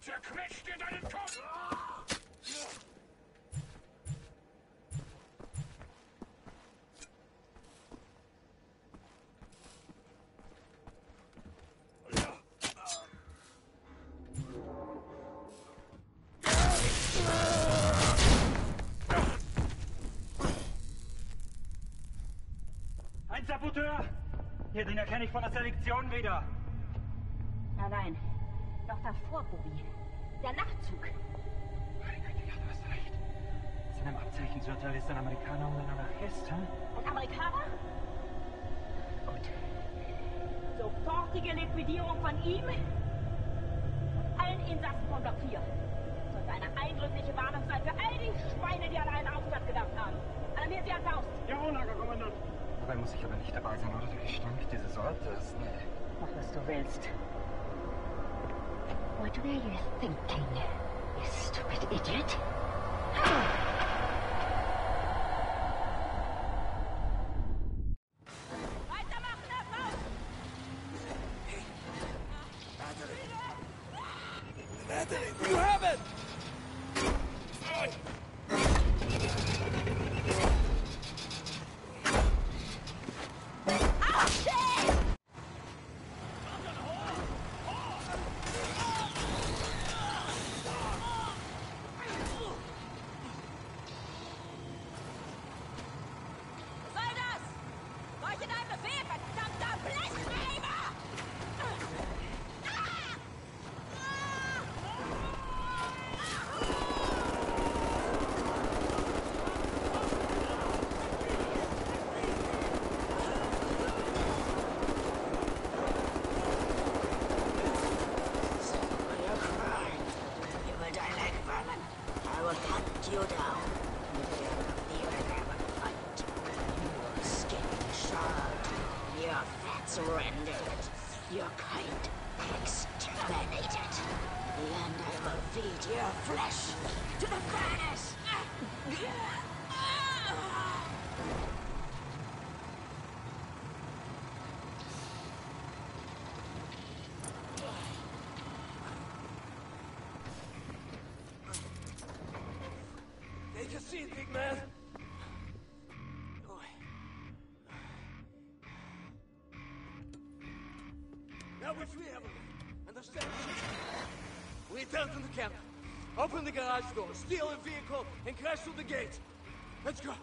zerquetscht dir deinen Kopf! Ein Saboteur! Hier, den erkenne ich von der Selektion wieder. Nein, nein. Noch davor, Bobby. Der Nachtzug. Meine Güte, ja, du hast recht. Zu einem Abzeichensurteil ist ein Amerikaner und ein Anarchist, hm? Ein Amerikaner? Gut. Sofortige Liquidierung von ihm und allen Insassen von Block vier. Sollte eine eindrückliche Warnung sein für all die Schweine, die an einen Aufstand gedacht haben. Alarmiert sie an Faust. Jawohl, Lagerkommandant. Dabei muss ich aber nicht dabei sein, oder? Der Gestank dieses Ortes. Nee. Mach, was du willst. What were you thinking, you stupid idiot? Weitermachen, Herr Faust! Natalie, you have it! Surrendered. Your kind exterminated. And I will feed your flesh to the furnace. Take a seat, big man. Now which we have a understand? We return to the camp. Open the garage door, steal a vehicle, and crash through the gate. Let's go.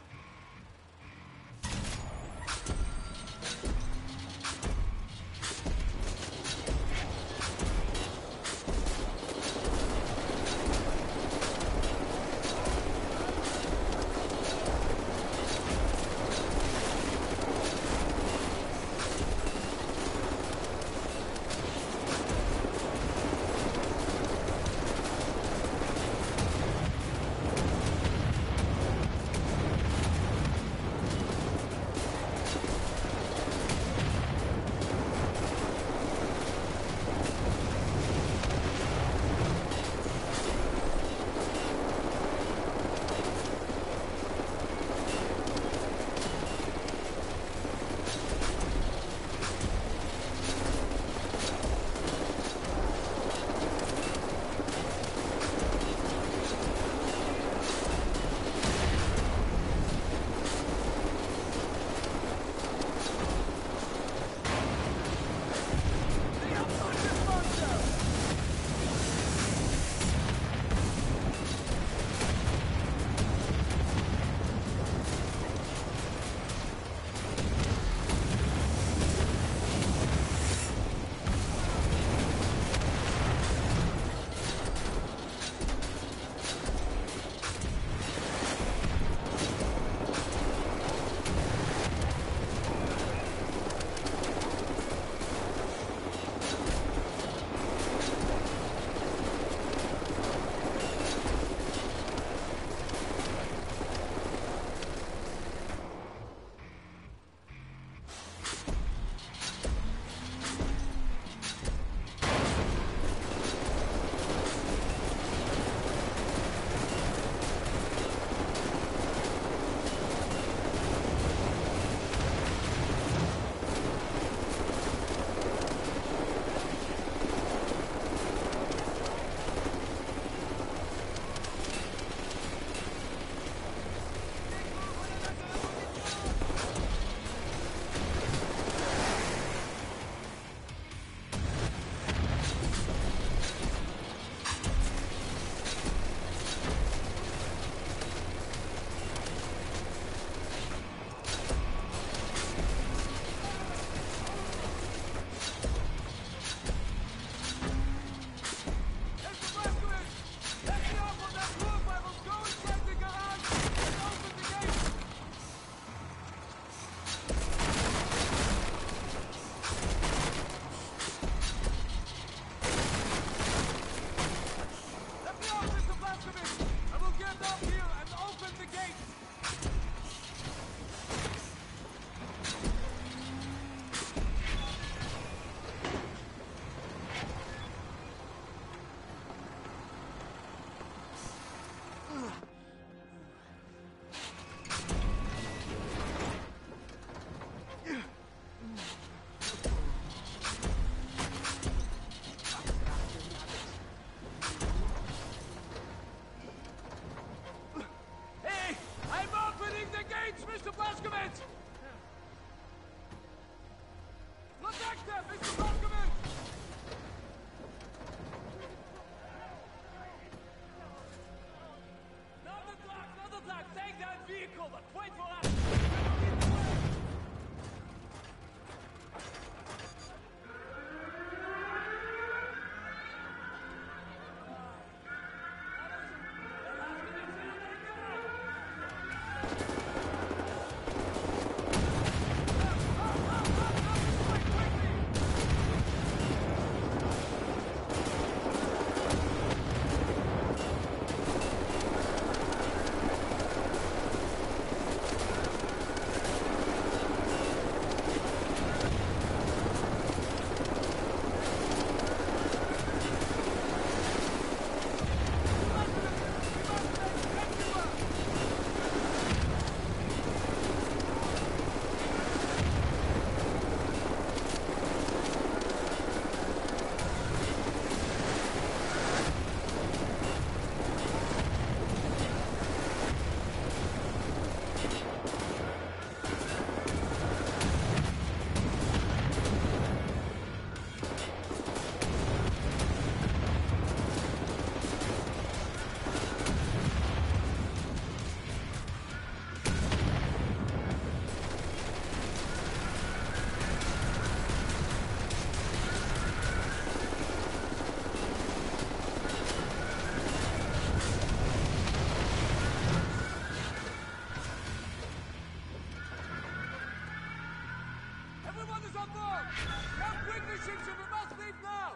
Everyone is on board! Come quickly, ships, we must leave now!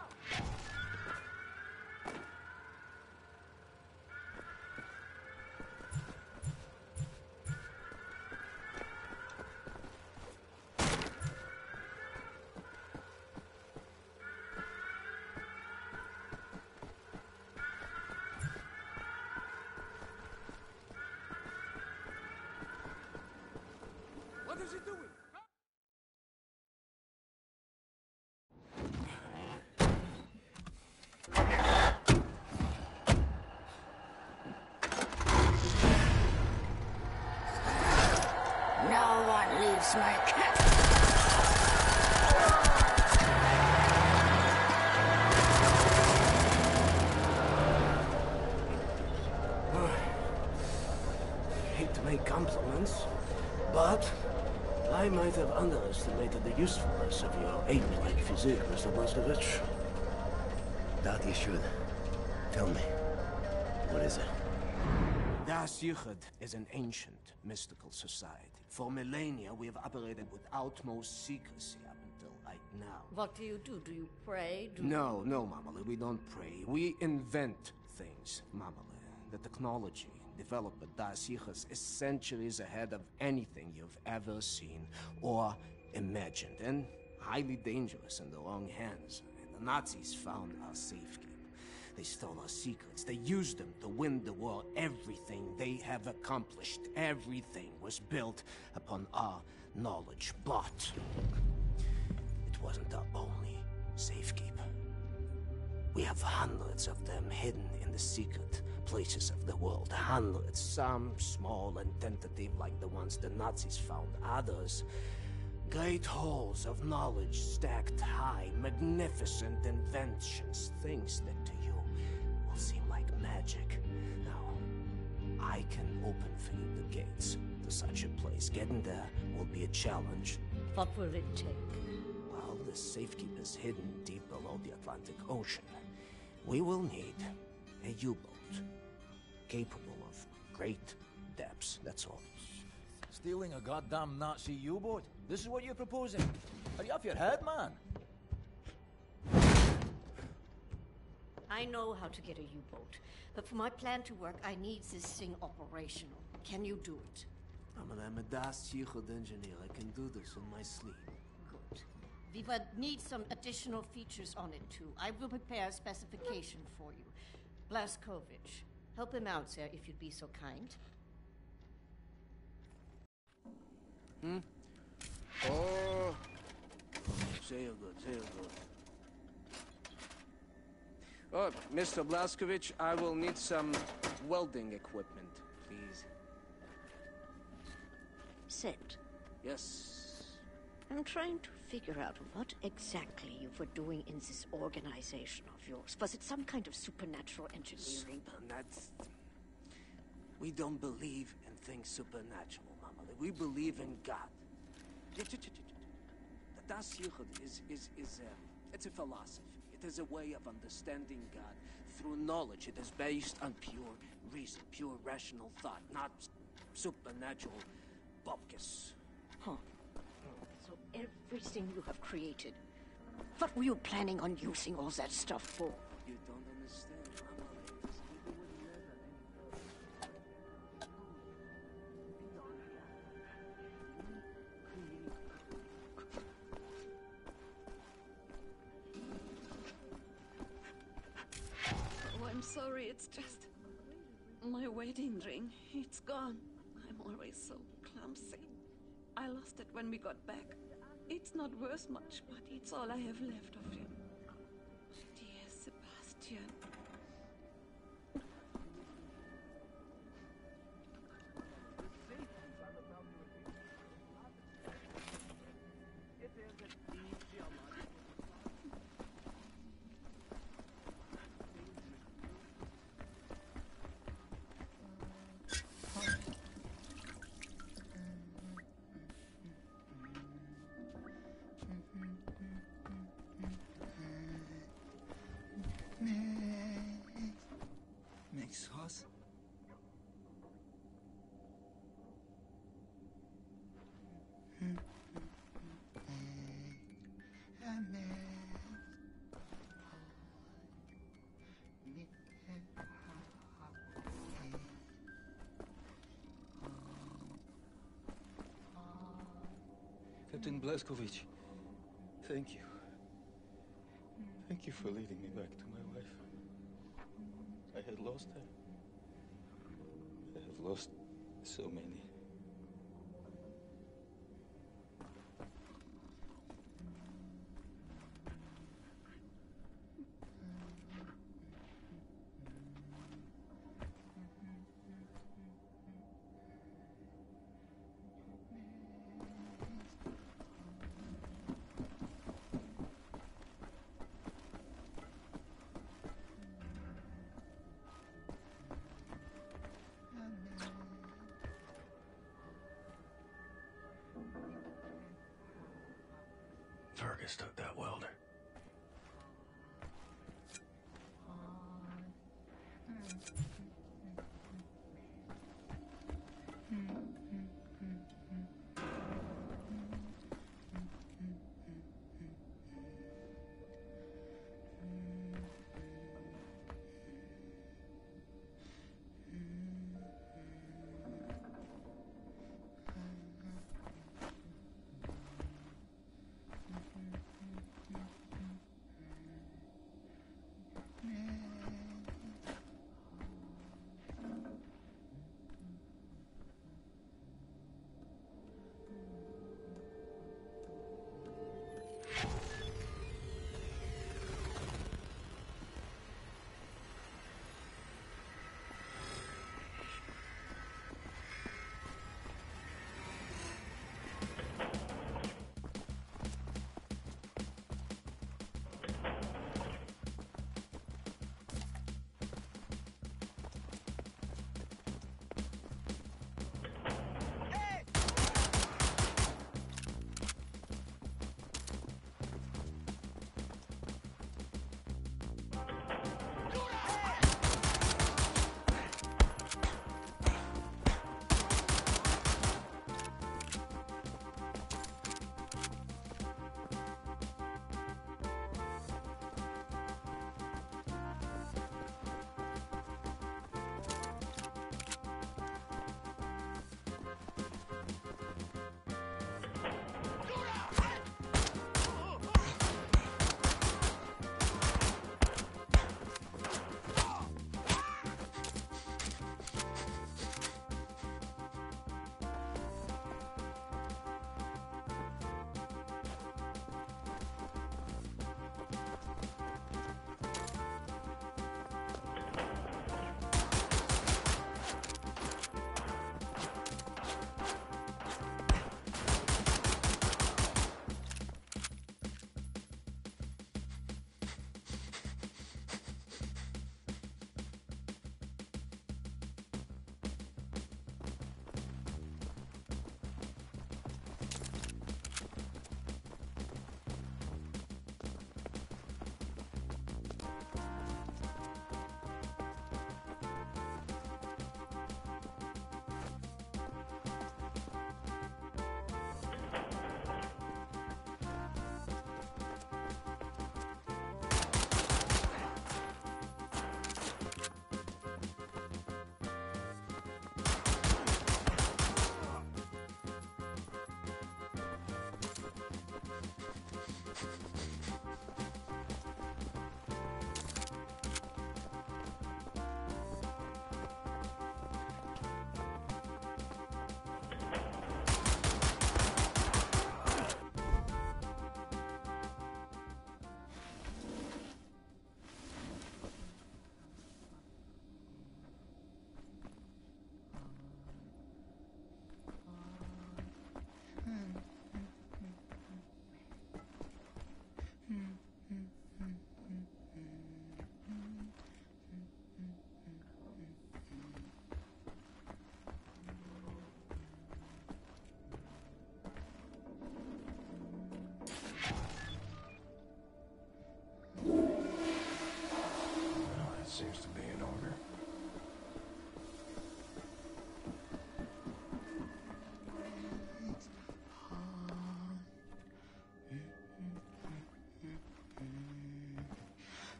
What is he doing? No one leaves my cat. Hate to make compliments, but I might have underestimated the usefulness of your ape-like physique, Mister Blazkowicz. Doubt you should. Tell me, what is it? Das Yichud is an ancient, mystical society. For millennia, we have operated with utmost secrecy up until right now. What do you do? Do you pray? Do No, no, Mamale, we don't pray. We invent things, Mamale. The technology developed by Das Yichud is centuries ahead of anything you've ever seen or imagined, and highly dangerous in the wrong hands. The Nazis found our safekeeping. They stole our secrets. They used them to win the war. Everything they have accomplished, everything was built upon our knowledge. But it wasn't our only safekeeper. We have hundreds of them hidden in the secret places of the world. Hundreds, some small and tentative like the ones the Nazis found. Others, great halls of knowledge stacked high, magnificent inventions, things that to you will seem like magic. Now, I can open for you the gates to such a place. Getting there will be a challenge. What will it take? Well, the safekeeper's hidden deep below the Atlantic Ocean. We will need a U-boat capable of great depths, that's all. Stealing a goddamn Nazi U-boat? This is what you're proposing? Are you off your head, man? I know how to get a U-boat, but for my plan to work, I need this thing operational. Can you do it? I'm an Das Yichud engineer. I can do this in my sleep. Good. We would need some additional features on it, too. I will prepare a specification for you. Blazkowicz, help him out, sir, if you'd be so kind. Hmm? Oh. Say you good, say you good. Oh, Mister Blazkowicz, I will need some welding equipment, please. Set. Yes. I'm trying to figure out what exactly you were doing in this organization of yours. Was it some kind of supernatural engineering? Supernatural. We don't believe in things supernatural, Mama. We believe in God. The Das Yichud is is is a, it's a philosophy. It is a way of understanding God through knowledge. It is based on pure reason, pure rational thought, not supernatural bupkis. Huh. So everything you have created, what were you planning on using all that stuff for? You don't understand, Mama. People would never Oh, I'm sorry, it's just my wedding ring. It's gone. I'm always so clumsy. I lost it when we got back. It's not worth much, but it's all I have left of him. Dear Sebastian. Me Captain Blazkowicz, thank you. Thank you for leading me back to my wife. I had lost her. I have lost so many. Fergus took that welder.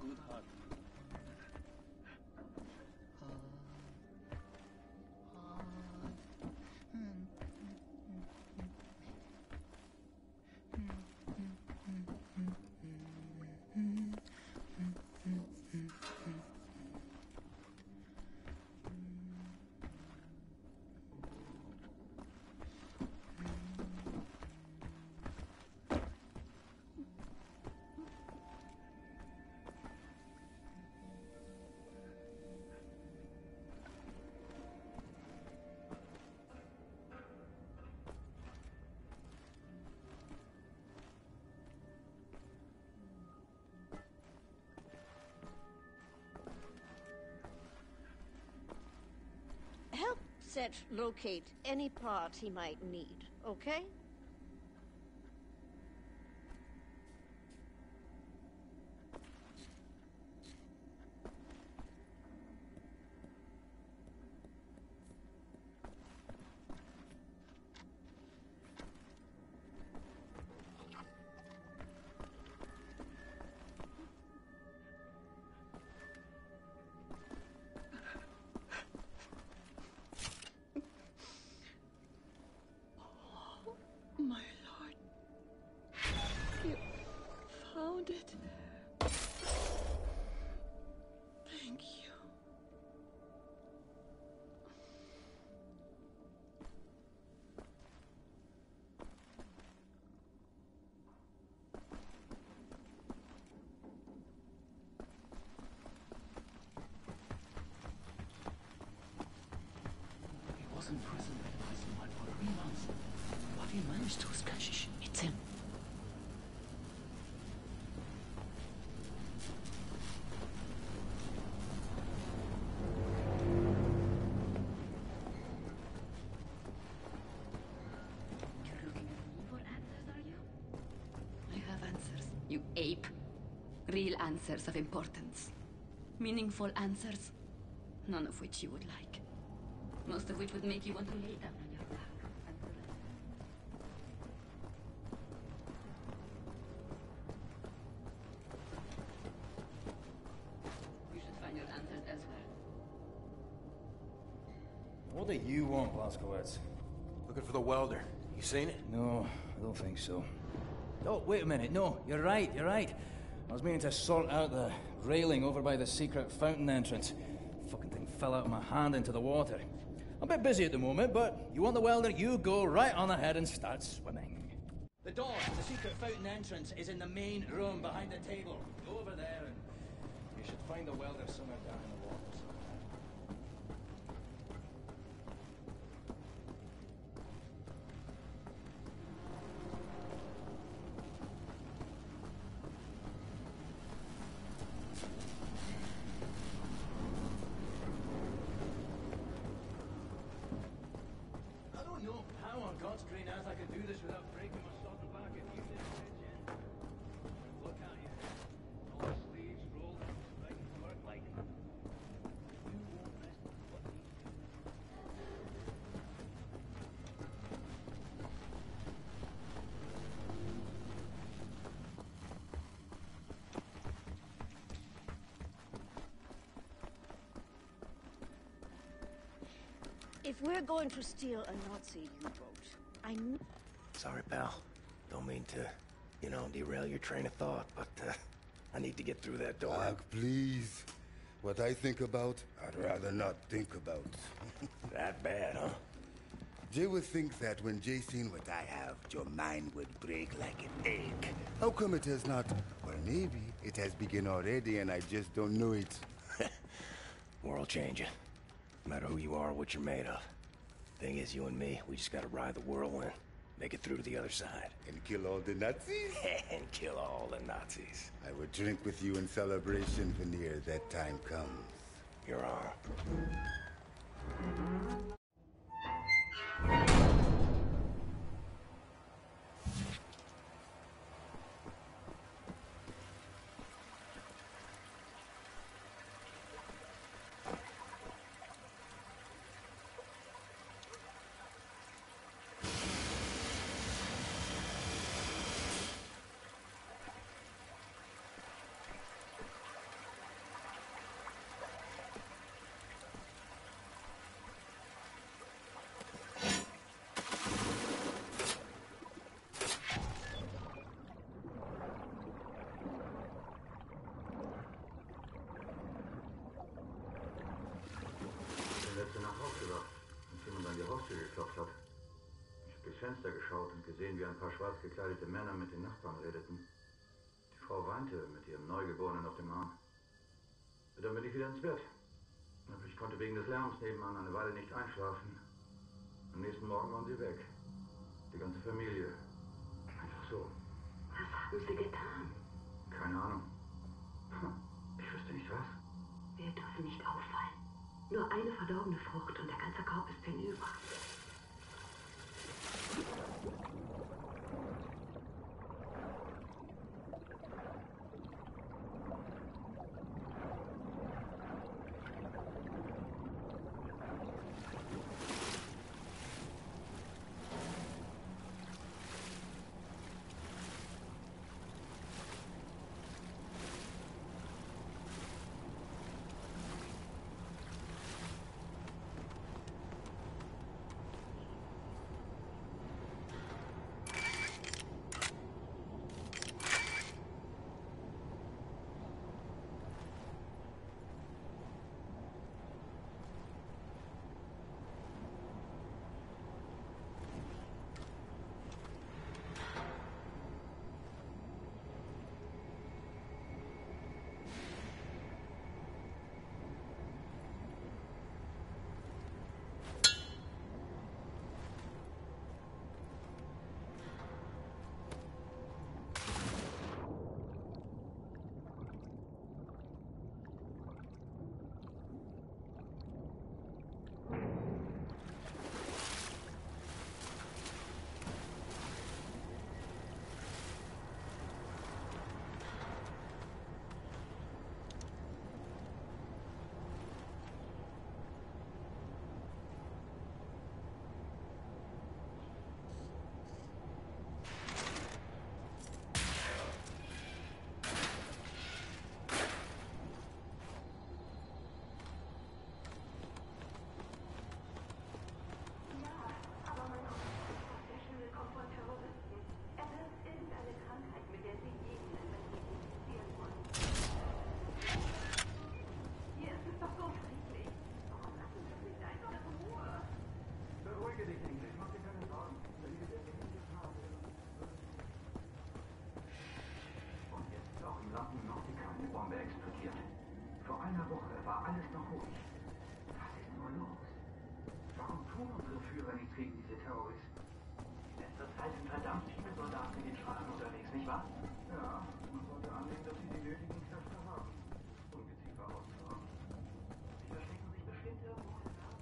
good heart. Help Set locate any part he might need, okay? My lord, you found it. Thank you. He was in prison in Eisenwald for three months. What he managed to escape, it's him. You're looking at me for answers, are you? I have answers, you ape. Real answers of importance. Meaningful answers. None of which you would like. Most of which would make you want to lay down on your back. You should find your answers elsewhere. What do you want, Blazkowicz? Looking for the welder. You seen it? No, I don't think so. Oh, wait a minute. No, you're right, you're right. I was meaning to sort out the railing over by the secret fountain entrance. Fucking thing fell out of my hand into the water. I'm a bit busy at the moment, but you want the welder, you go right on ahead and start swimming. The door to the secret fountain entrance is in the main room behind the table. Go over there and you should find the welder somewhere down in the water. I don't know how on God's green earth I could do this without breaking my soccer back if you did it, Jen. Look at you. All the sleeves rolled up, right to work like. You won't rest what we do. If we're going to steal a Nazi U-boat, I kn- Sorry, pal. Don't mean to, you know, derail your train of thought, but uh, I need to get through that door. Doc, please. What I think about, I'd rather not think about. That bad, huh? Jay would think that when Jay seen what I have, your mind would break like an egg. How come it has not? Or maybe it has begun already and I just don't know it. World changing. No matter who you are or what you're made of. Thing is, you and me, we just gotta ride the whirlwind. Make it through to the other side. And kill all the Nazis? And kill all the Nazis. I would drink with you in celebration, Veneer, that time comes. You're on. Tür geklopft hat. Ich habe durchs Fenster geschaut und gesehen, wie ein paar schwarz gekleidete Männer mit den Nachbarn redeten. Die Frau weinte mit ihrem Neugeborenen auf dem Arm. Und dann bin ich wieder ins Bett. Aber ich konnte wegen des Lärms nebenan eine Weile nicht einschlafen. Am nächsten Morgen waren sie weg. Die ganze Familie. Einfach so. Was haben sie getan? Keine Ahnung. Ich wüsste nicht was. Wir dürfen nicht auffallen. Nur eine verdorbene Frucht und der ganze Korb ist hinüber. Vor einer Woche war alles noch ruhig. Was ist nur los? Warum tun unsere Führer nichts gegen diese Terroristen? In letzter Zeit sind verdammt viele Soldaten in den Straßen unterwegs, nicht wahr? Ja, man sollte annehmen, dass sie die nötigen Kräfte haben. Ungeziefer auszuhauen. Sie verstecken sich bestimmt irgendwo in der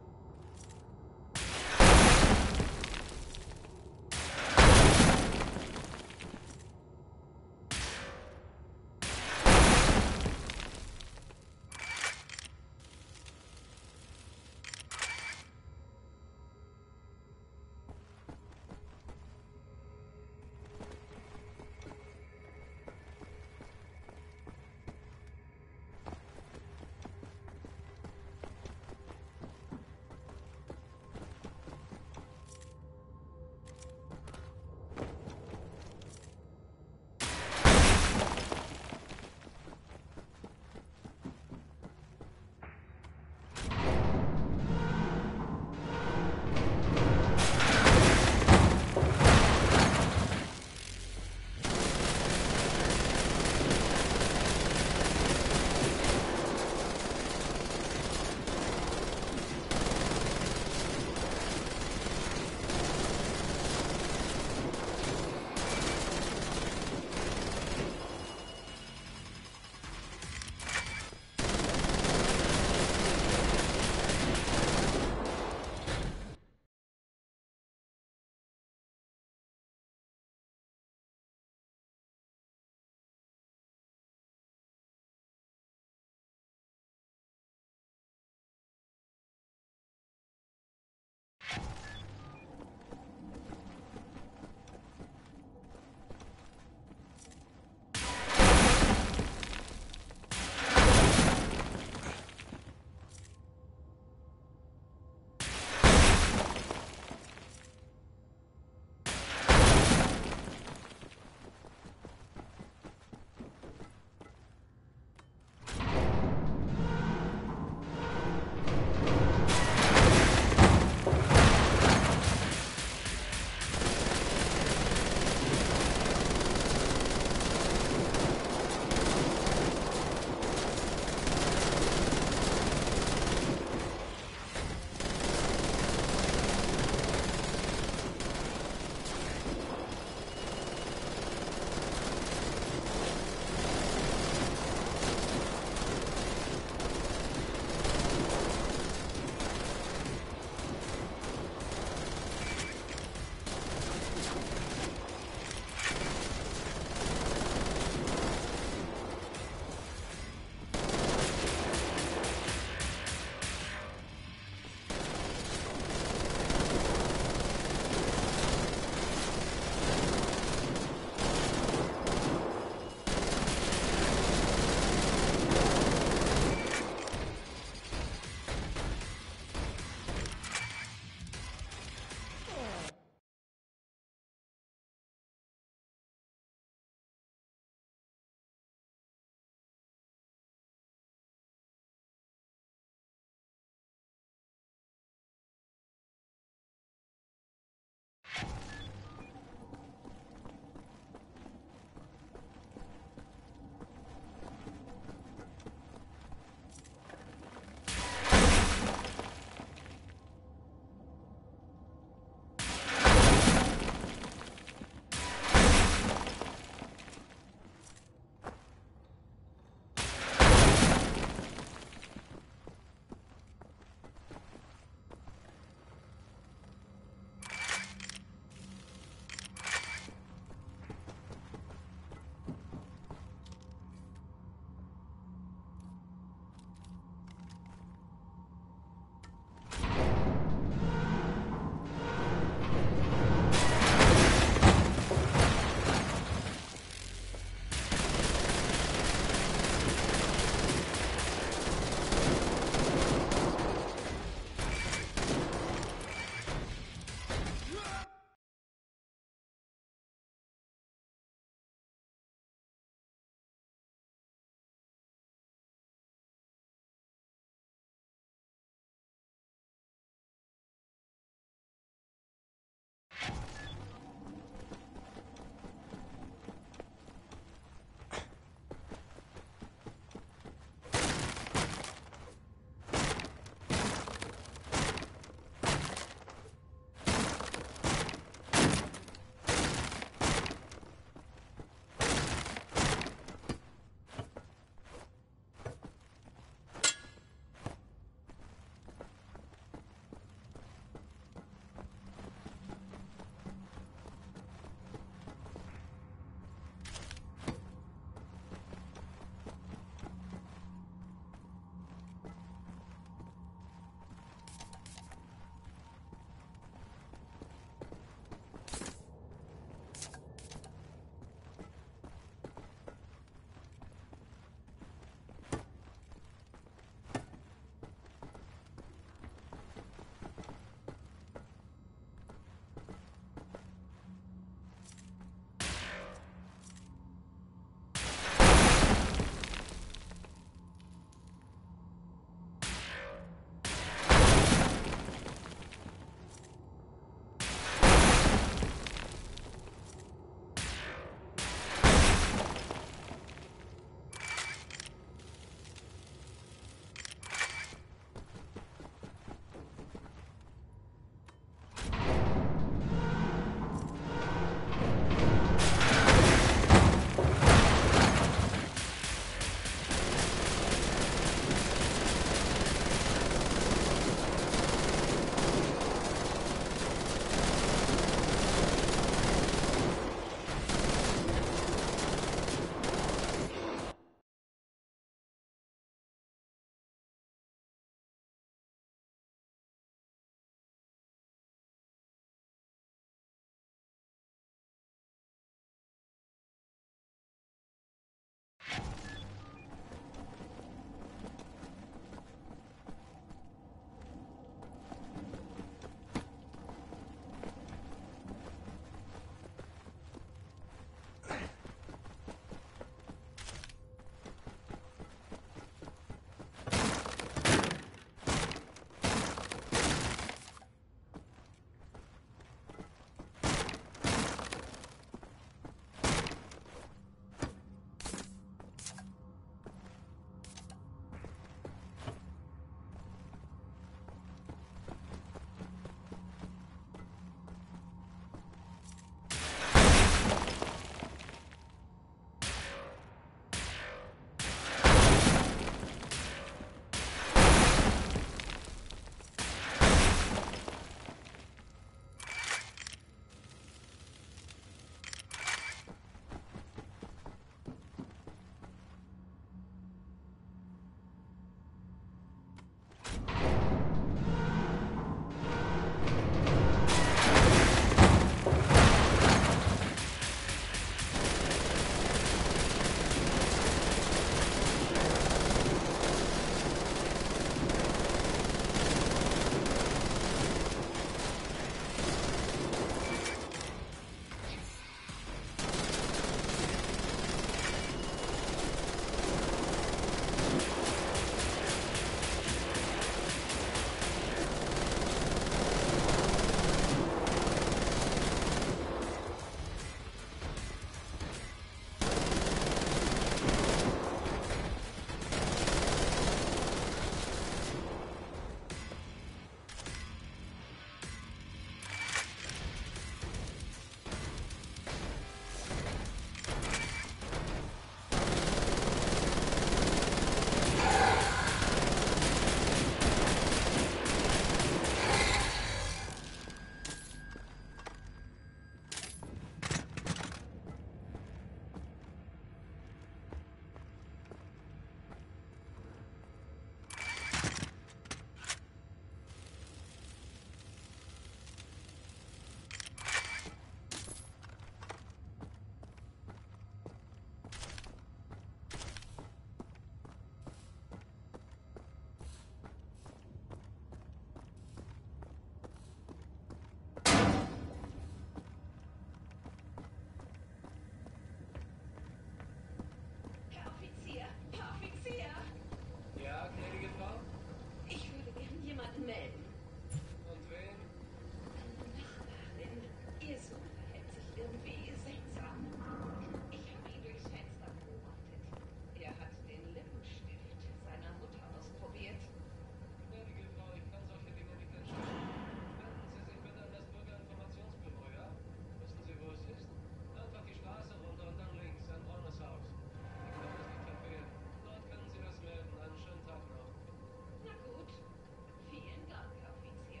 Mel. Und wen? Nachbarin. Ihr Sohn verhält sich irgendwie seltsam. Ich habe ihn durchs Fenster beobachtet. Er hat den Lippenstift seiner Mutter ausprobiert. Gnädige Frau, ich kann solche Dinge nicht entscheiden. Wenden Sie sich bitte an das Bürgerinformationsbüro, ja? Wissen Sie, wo es ist? Einfach die Straße runter und dann links, ein braunes Haus. Ich glaube, das liegt verfehlt. Dort können Sie das melden. Einen schönen Tag noch. Na gut. Vielen Dank, Herr Offizier.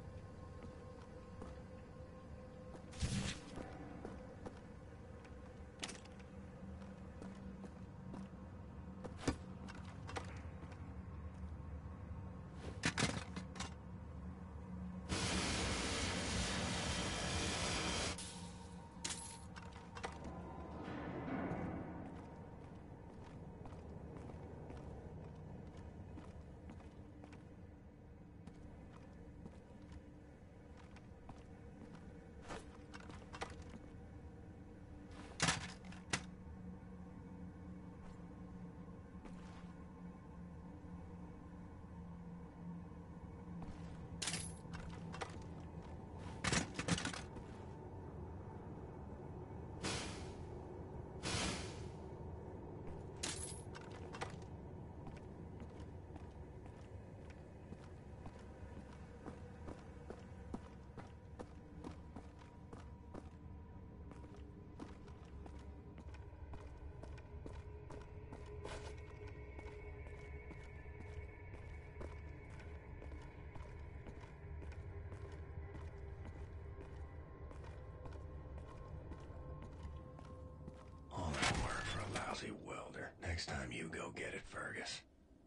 All that work for a lousy welder. Next time you go get it, Fergus.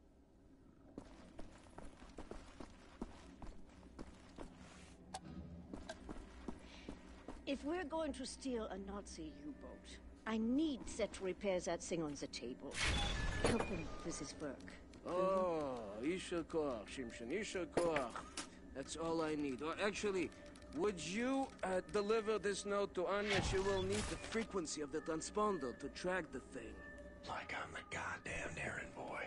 If we're going to steal a Nazi U-boat, I need set to repair that thing on the table. Help him with his work. Oh, Isha Koach, Shimshon, Isha Koach. That's all I need. Or actually, would you uh, deliver this note to Anya? She will need the frequency of the transponder to track the thing. Like I'm the goddamn errand boy.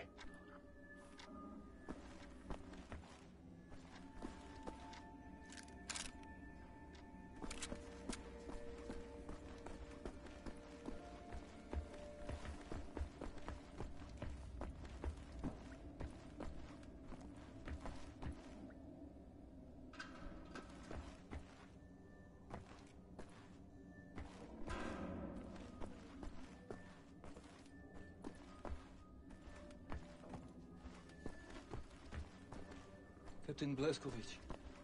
Captain Blazkowicz.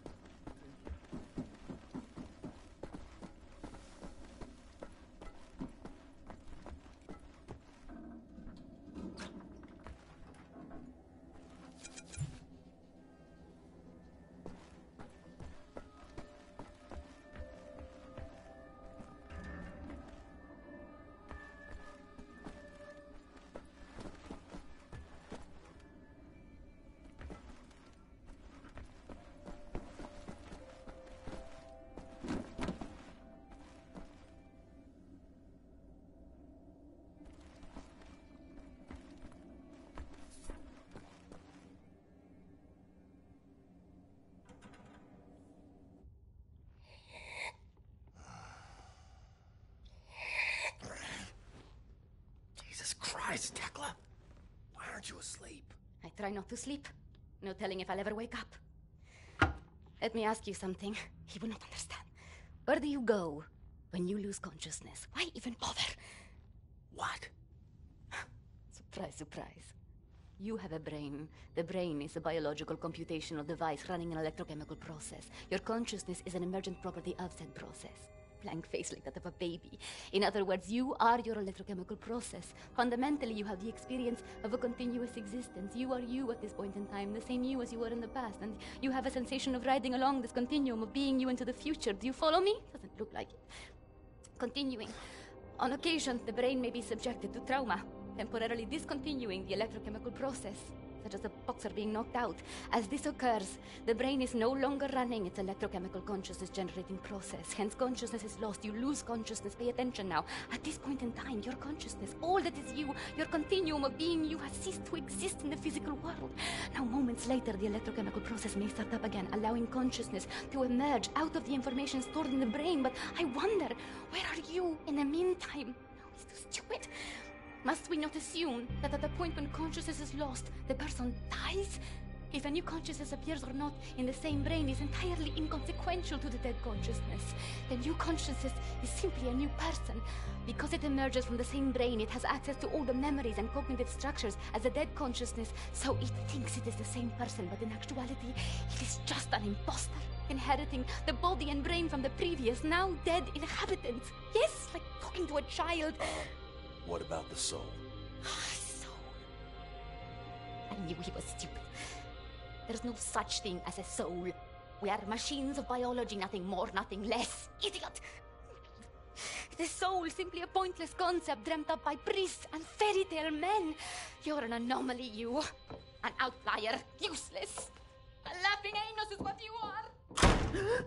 Christ, Tekla! Why aren't you asleep? I try not to sleep. No telling if I'll ever wake up. Let me ask you something. He will not understand. Where do you go when you lose consciousness? Why even bother? What? Surprise, surprise. You have a brain. The brain is a biological computational device running an electrochemical process. Your consciousness is an emergent property of said process. Blank face like that of a baby. In other words, you are your electrochemical process. Fundamentally, you have the experience of a continuous existence. You are you at this point in time, the same you as you were in the past, and you have a sensation of riding along this continuum of being you into the future. Do you follow me? Doesn't look like it. Continuing. On occasion, the brain may be subjected to trauma, temporarily discontinuing the electrochemical process, such as a boxer being knocked out. As this occurs, the brain is no longer running its electrochemical consciousness-generating process. Hence, consciousness is lost. You lose consciousness. Pay attention now. At this point in time, your consciousness, all that is you, your continuum of being you, has ceased to exist in the physical world. Now, moment moments later, the electrochemical process may start up again, allowing consciousness to emerge out of the information stored in the brain. But I wonder, where are you in the meantime? No, it's too stupid. Must we not assume that at the point when consciousness is lost, the person dies? If a new consciousness appears or not in the same brain is entirely inconsequential to the dead consciousness. The new consciousness is simply a new person. Because it emerges from the same brain, it has access to all the memories and cognitive structures as the dead consciousness, so it thinks it is the same person, but in actuality, it is just an imposter, inheriting the body and brain from the previous, now dead inhabitant. Yes, like talking to a child. Uh, what about the soul? Soul. I knew he was stupid. There's no such thing as a soul. We are machines of biology, nothing more, nothing less. Idiot! The soul, simply a pointless concept dreamt up by priests and fairy tale men. You're an anomaly, you. An outlier. Useless. A laughing anus is what you are.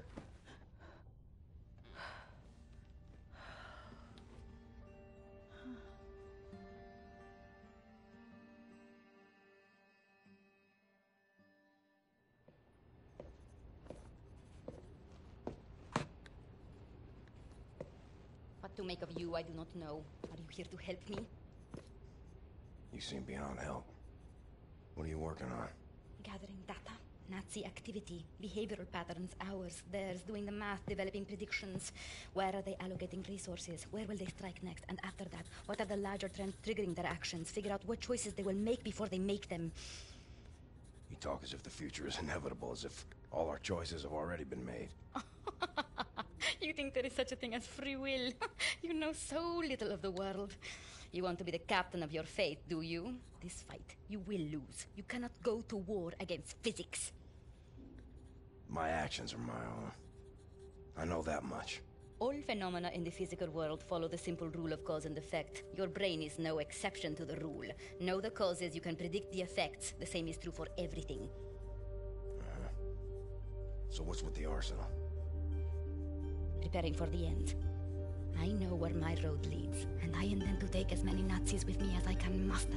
What to make of you, I do not know. Are you here to help me? You seem beyond help. What are you working on? Gathering data, Nazi activity, behavioral patterns, ours, theirs, doing the math, developing predictions. Where are they allocating resources? Where will they strike next? And after that, what are the larger trends triggering their actions? Figure out what choices they will make before they make them. You talk as if the future is inevitable, as if all our choices have already been made. You think there is such a thing as free will? You know so little of the world. You want to be the captain of your fate, do you? This fight, you will lose. You cannot go to war against physics. My actions are my own. I know that much. All phenomena in the physical world follow the simple rule of cause and effect. Your brain is no exception to the rule. Know the causes, you can predict the effects. The same is true for everything. Uh-huh. So what's with the arsenal? Preparing for the end. I know where my road leads, and I intend to take as many Nazis with me as I can muster.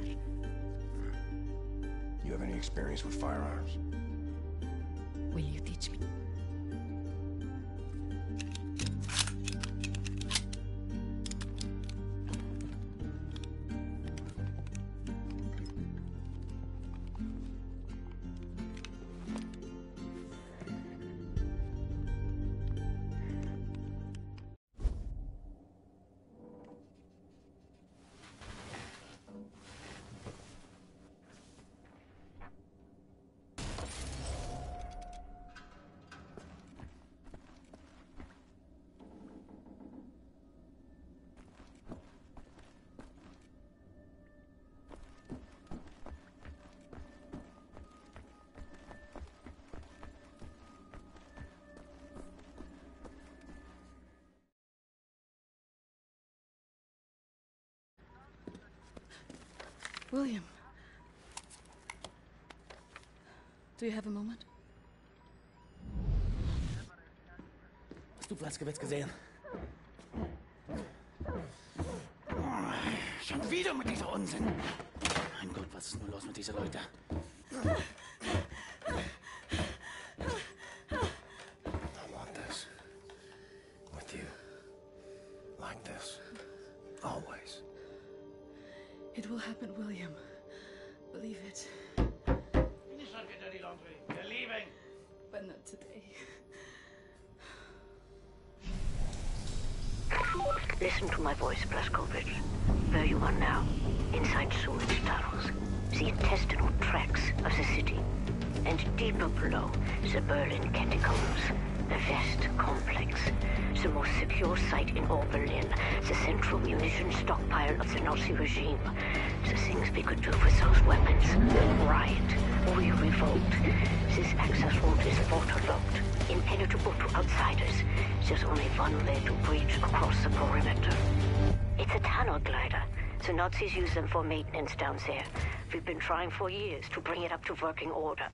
You have any experience with firearms? Will you teach me? William. Do you have a moment? Hast du Platzgewitz gesehen? Schon wieder mit dieser Unsinn. Mein Gott, was ist nur los mit diesen Leuten? I want this. With you. Like this. Always. It will happen, William. Believe it. Finish up, get dirty laundry. We're leaving. But not today. Listen to my voice, Blazkowicz. Where you are now, inside sewage tunnels, the intestinal tracts of the city, and deeper below, the Berlin catacombs, the West complex, the most secure site in all Berlin, the central munition stockpile of the Nazi regime. The things we could do with those weapons. Riot. We revolt. This access route is waterlogged, impenetrable to outsiders. There's only one way to breach across the perimeter. It's a tunnel glider. The Nazis use them for maintenance down there. We've been trying for years to bring it up to working order.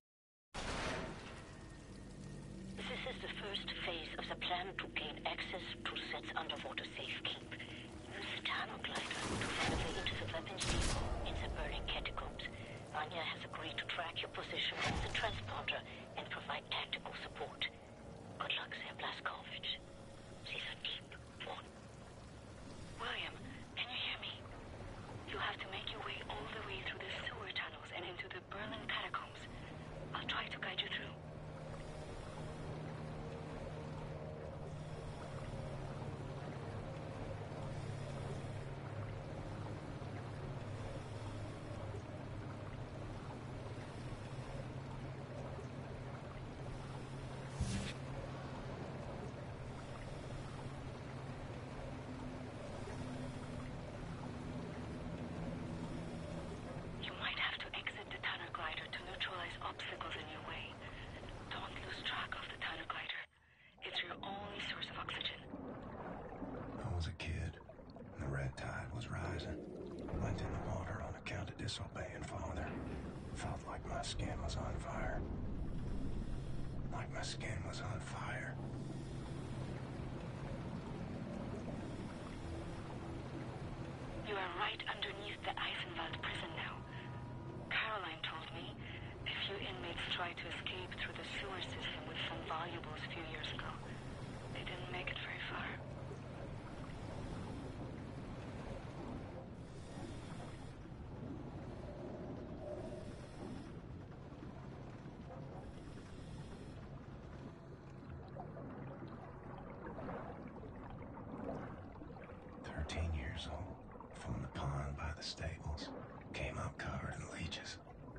This is the first phase of the plan to gain access to Z's underwater safekeep. Use the tunnel glider to find a way into the weapons depot in the Berlin catacombs. Anya has agreed to track your position as the was on fire. Like my skin was on fire. You are right underneath the Eisenwald prison now. Caroline told me a few inmates tried to escape through the sewer system with some valuables a few years ago. They didn't make it very far. Thirteen years old, from the pond by the stables, came up covered in leeches.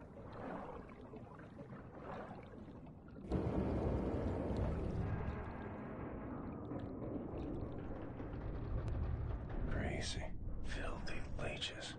Crazy, filthy leeches.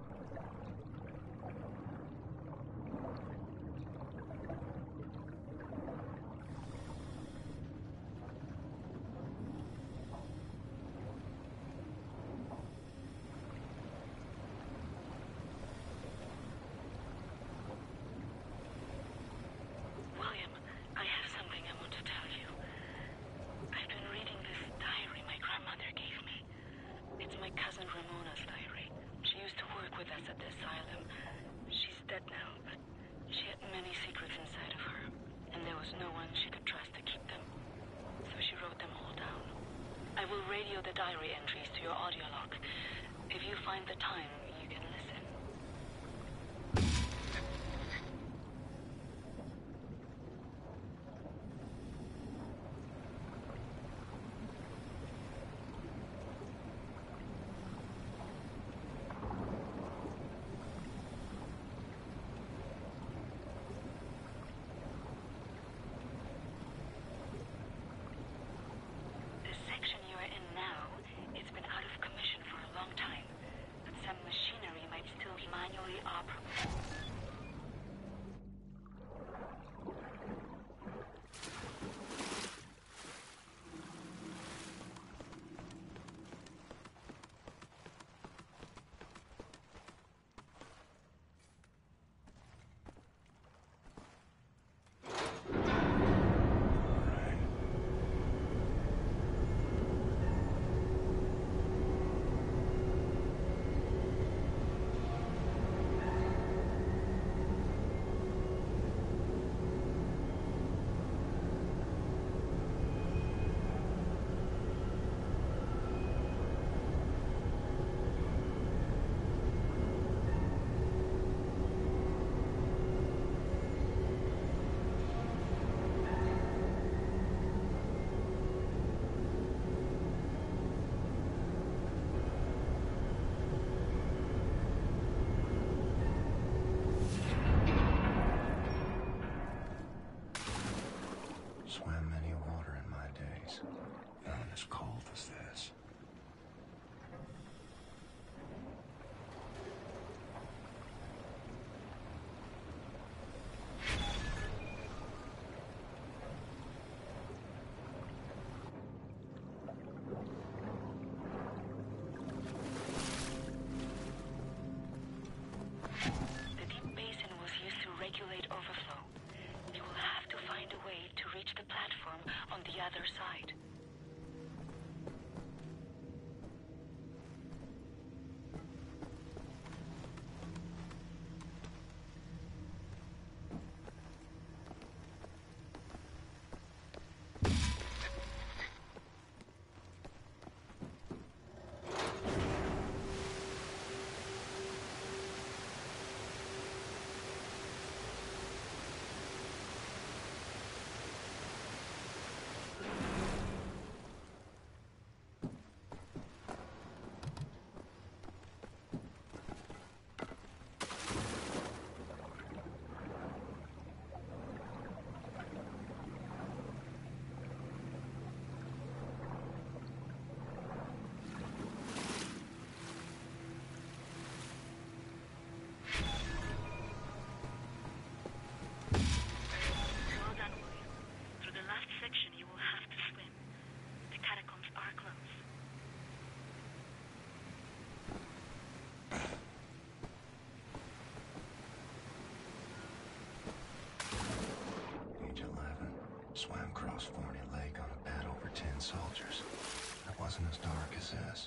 William, I have something I want to tell you. I've been reading this diary my grandmother gave me. It's my cousin Ramona's diary. She used to work with us at the asylum. She's dead now, but she had many secrets inside of her, and there was no one she could trust to keep them. So she wrote them all down. I will radio the diary entries to your audio log. If you find the time, you can listen. The section you are in now, it's been out of commission for a long time, but some machinery might still be manually operable. Swam many water in my days. None as cold as this. The deep basin was used to regulate overflow. You will have to find a way to reach the platform on the other side. Swam across Forney Lake on a bed over ten soldiers. That wasn't as dark as this.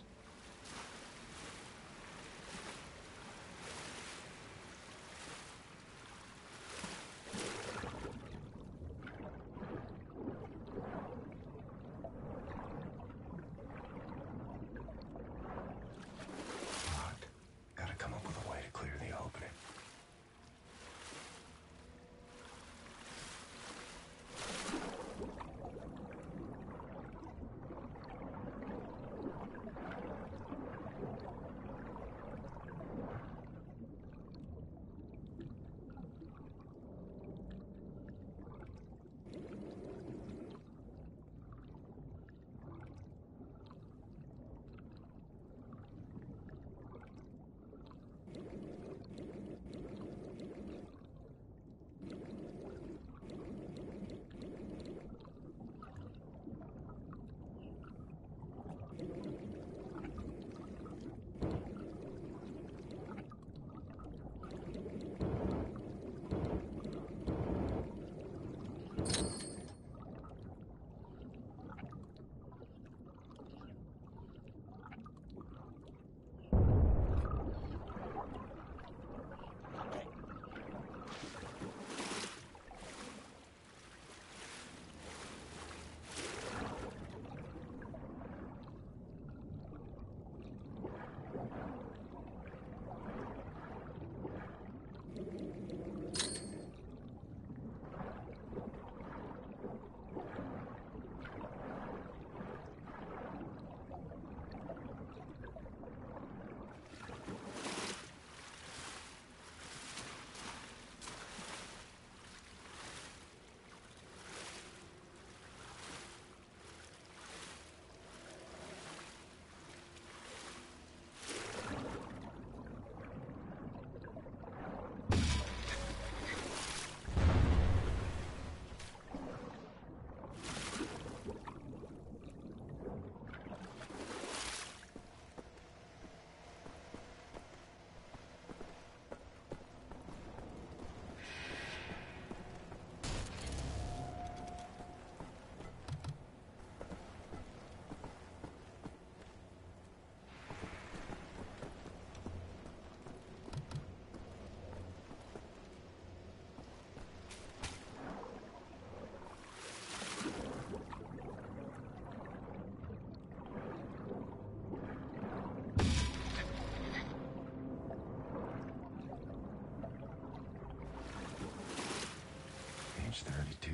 thirty-two.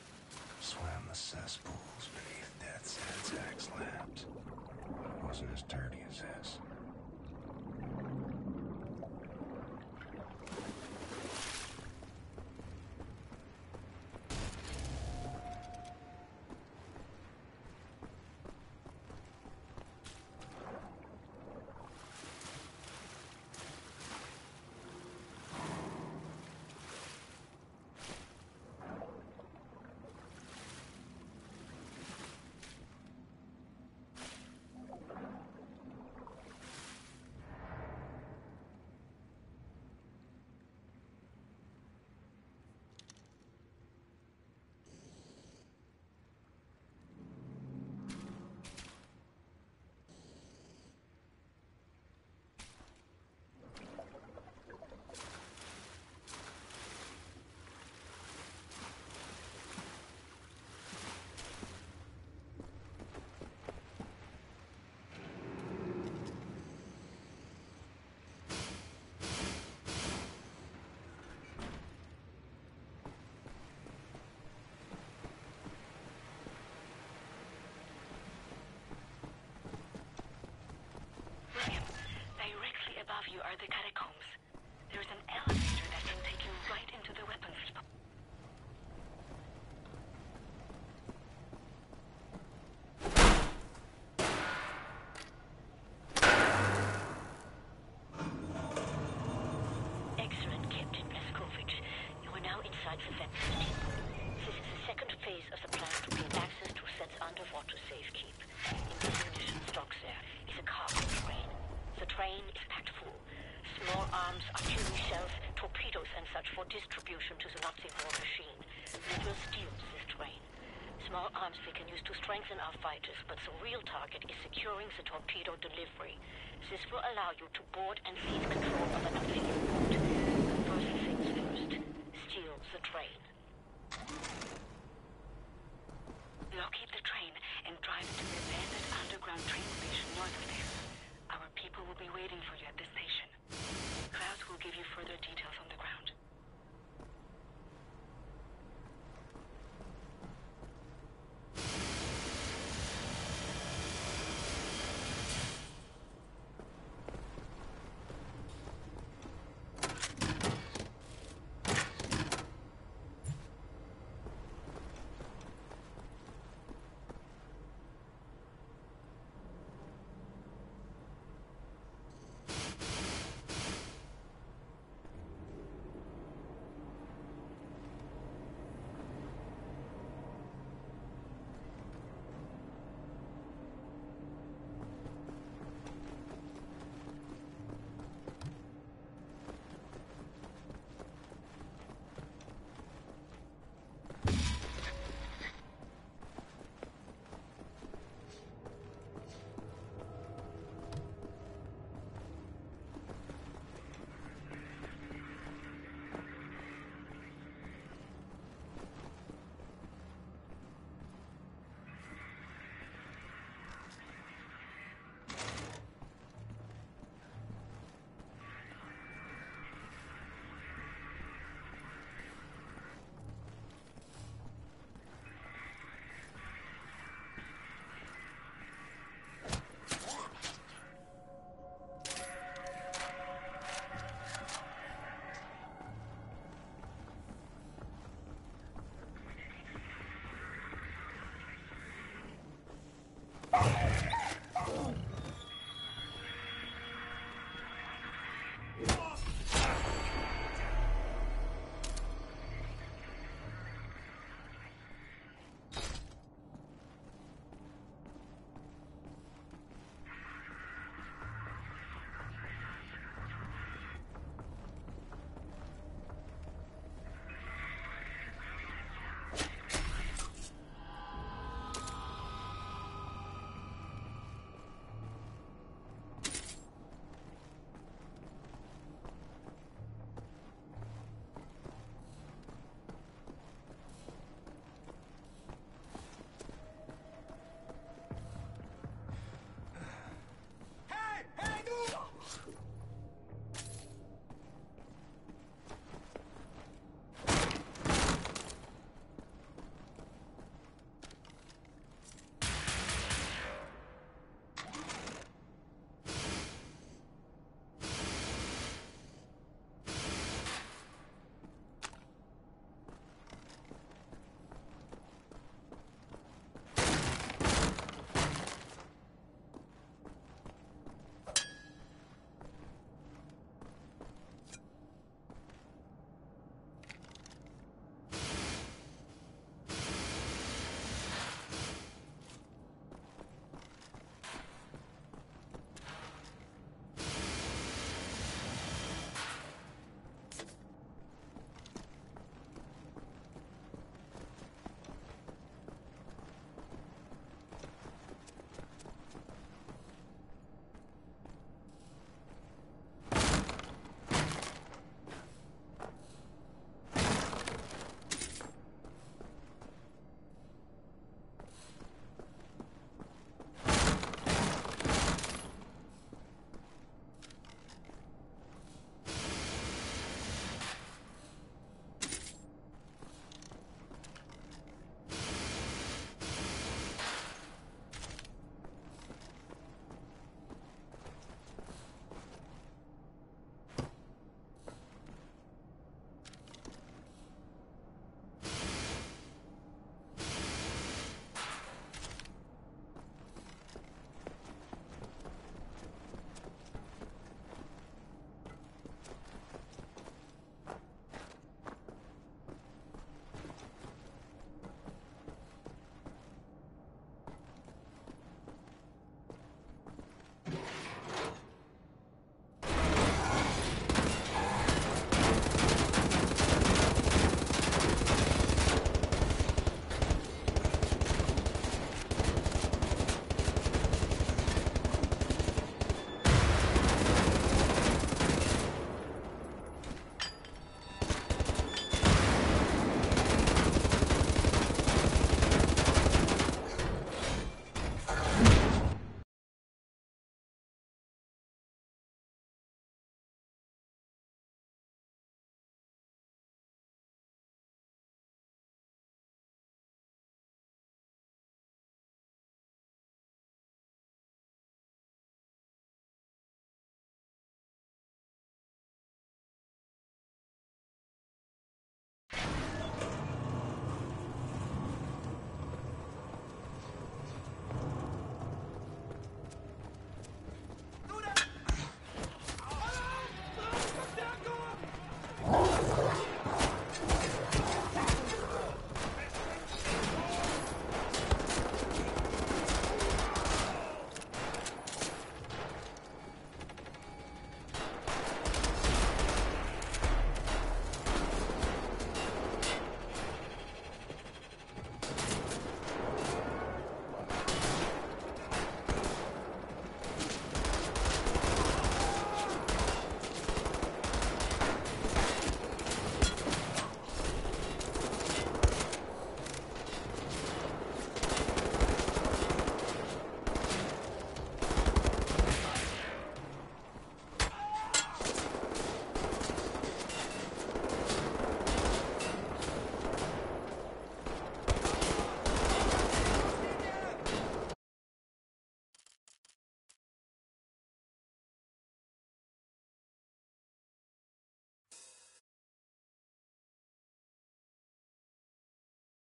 Swam the cesspools beneath Death's Head's axe labs. But it wasn't as dirty as this. Above you are the catacombs. There's an elevator that can take you right into the weapons spot. Excellent, Captain Blaskovich. You are now inside the vent system. This is the second phase of the plan to gain access to Set's underwater safekeep. In this munition stocks there is a cargo train. The train is packed full. Small arms, artillery shells, torpedoes and such for distribution to the Nazi war machine. We will steal this train. powers we can use to strengthen our fighters, but the real target is securing the torpedo delivery. This will allow you to board and seize control of an amphibian boat. But first things first, steal the train.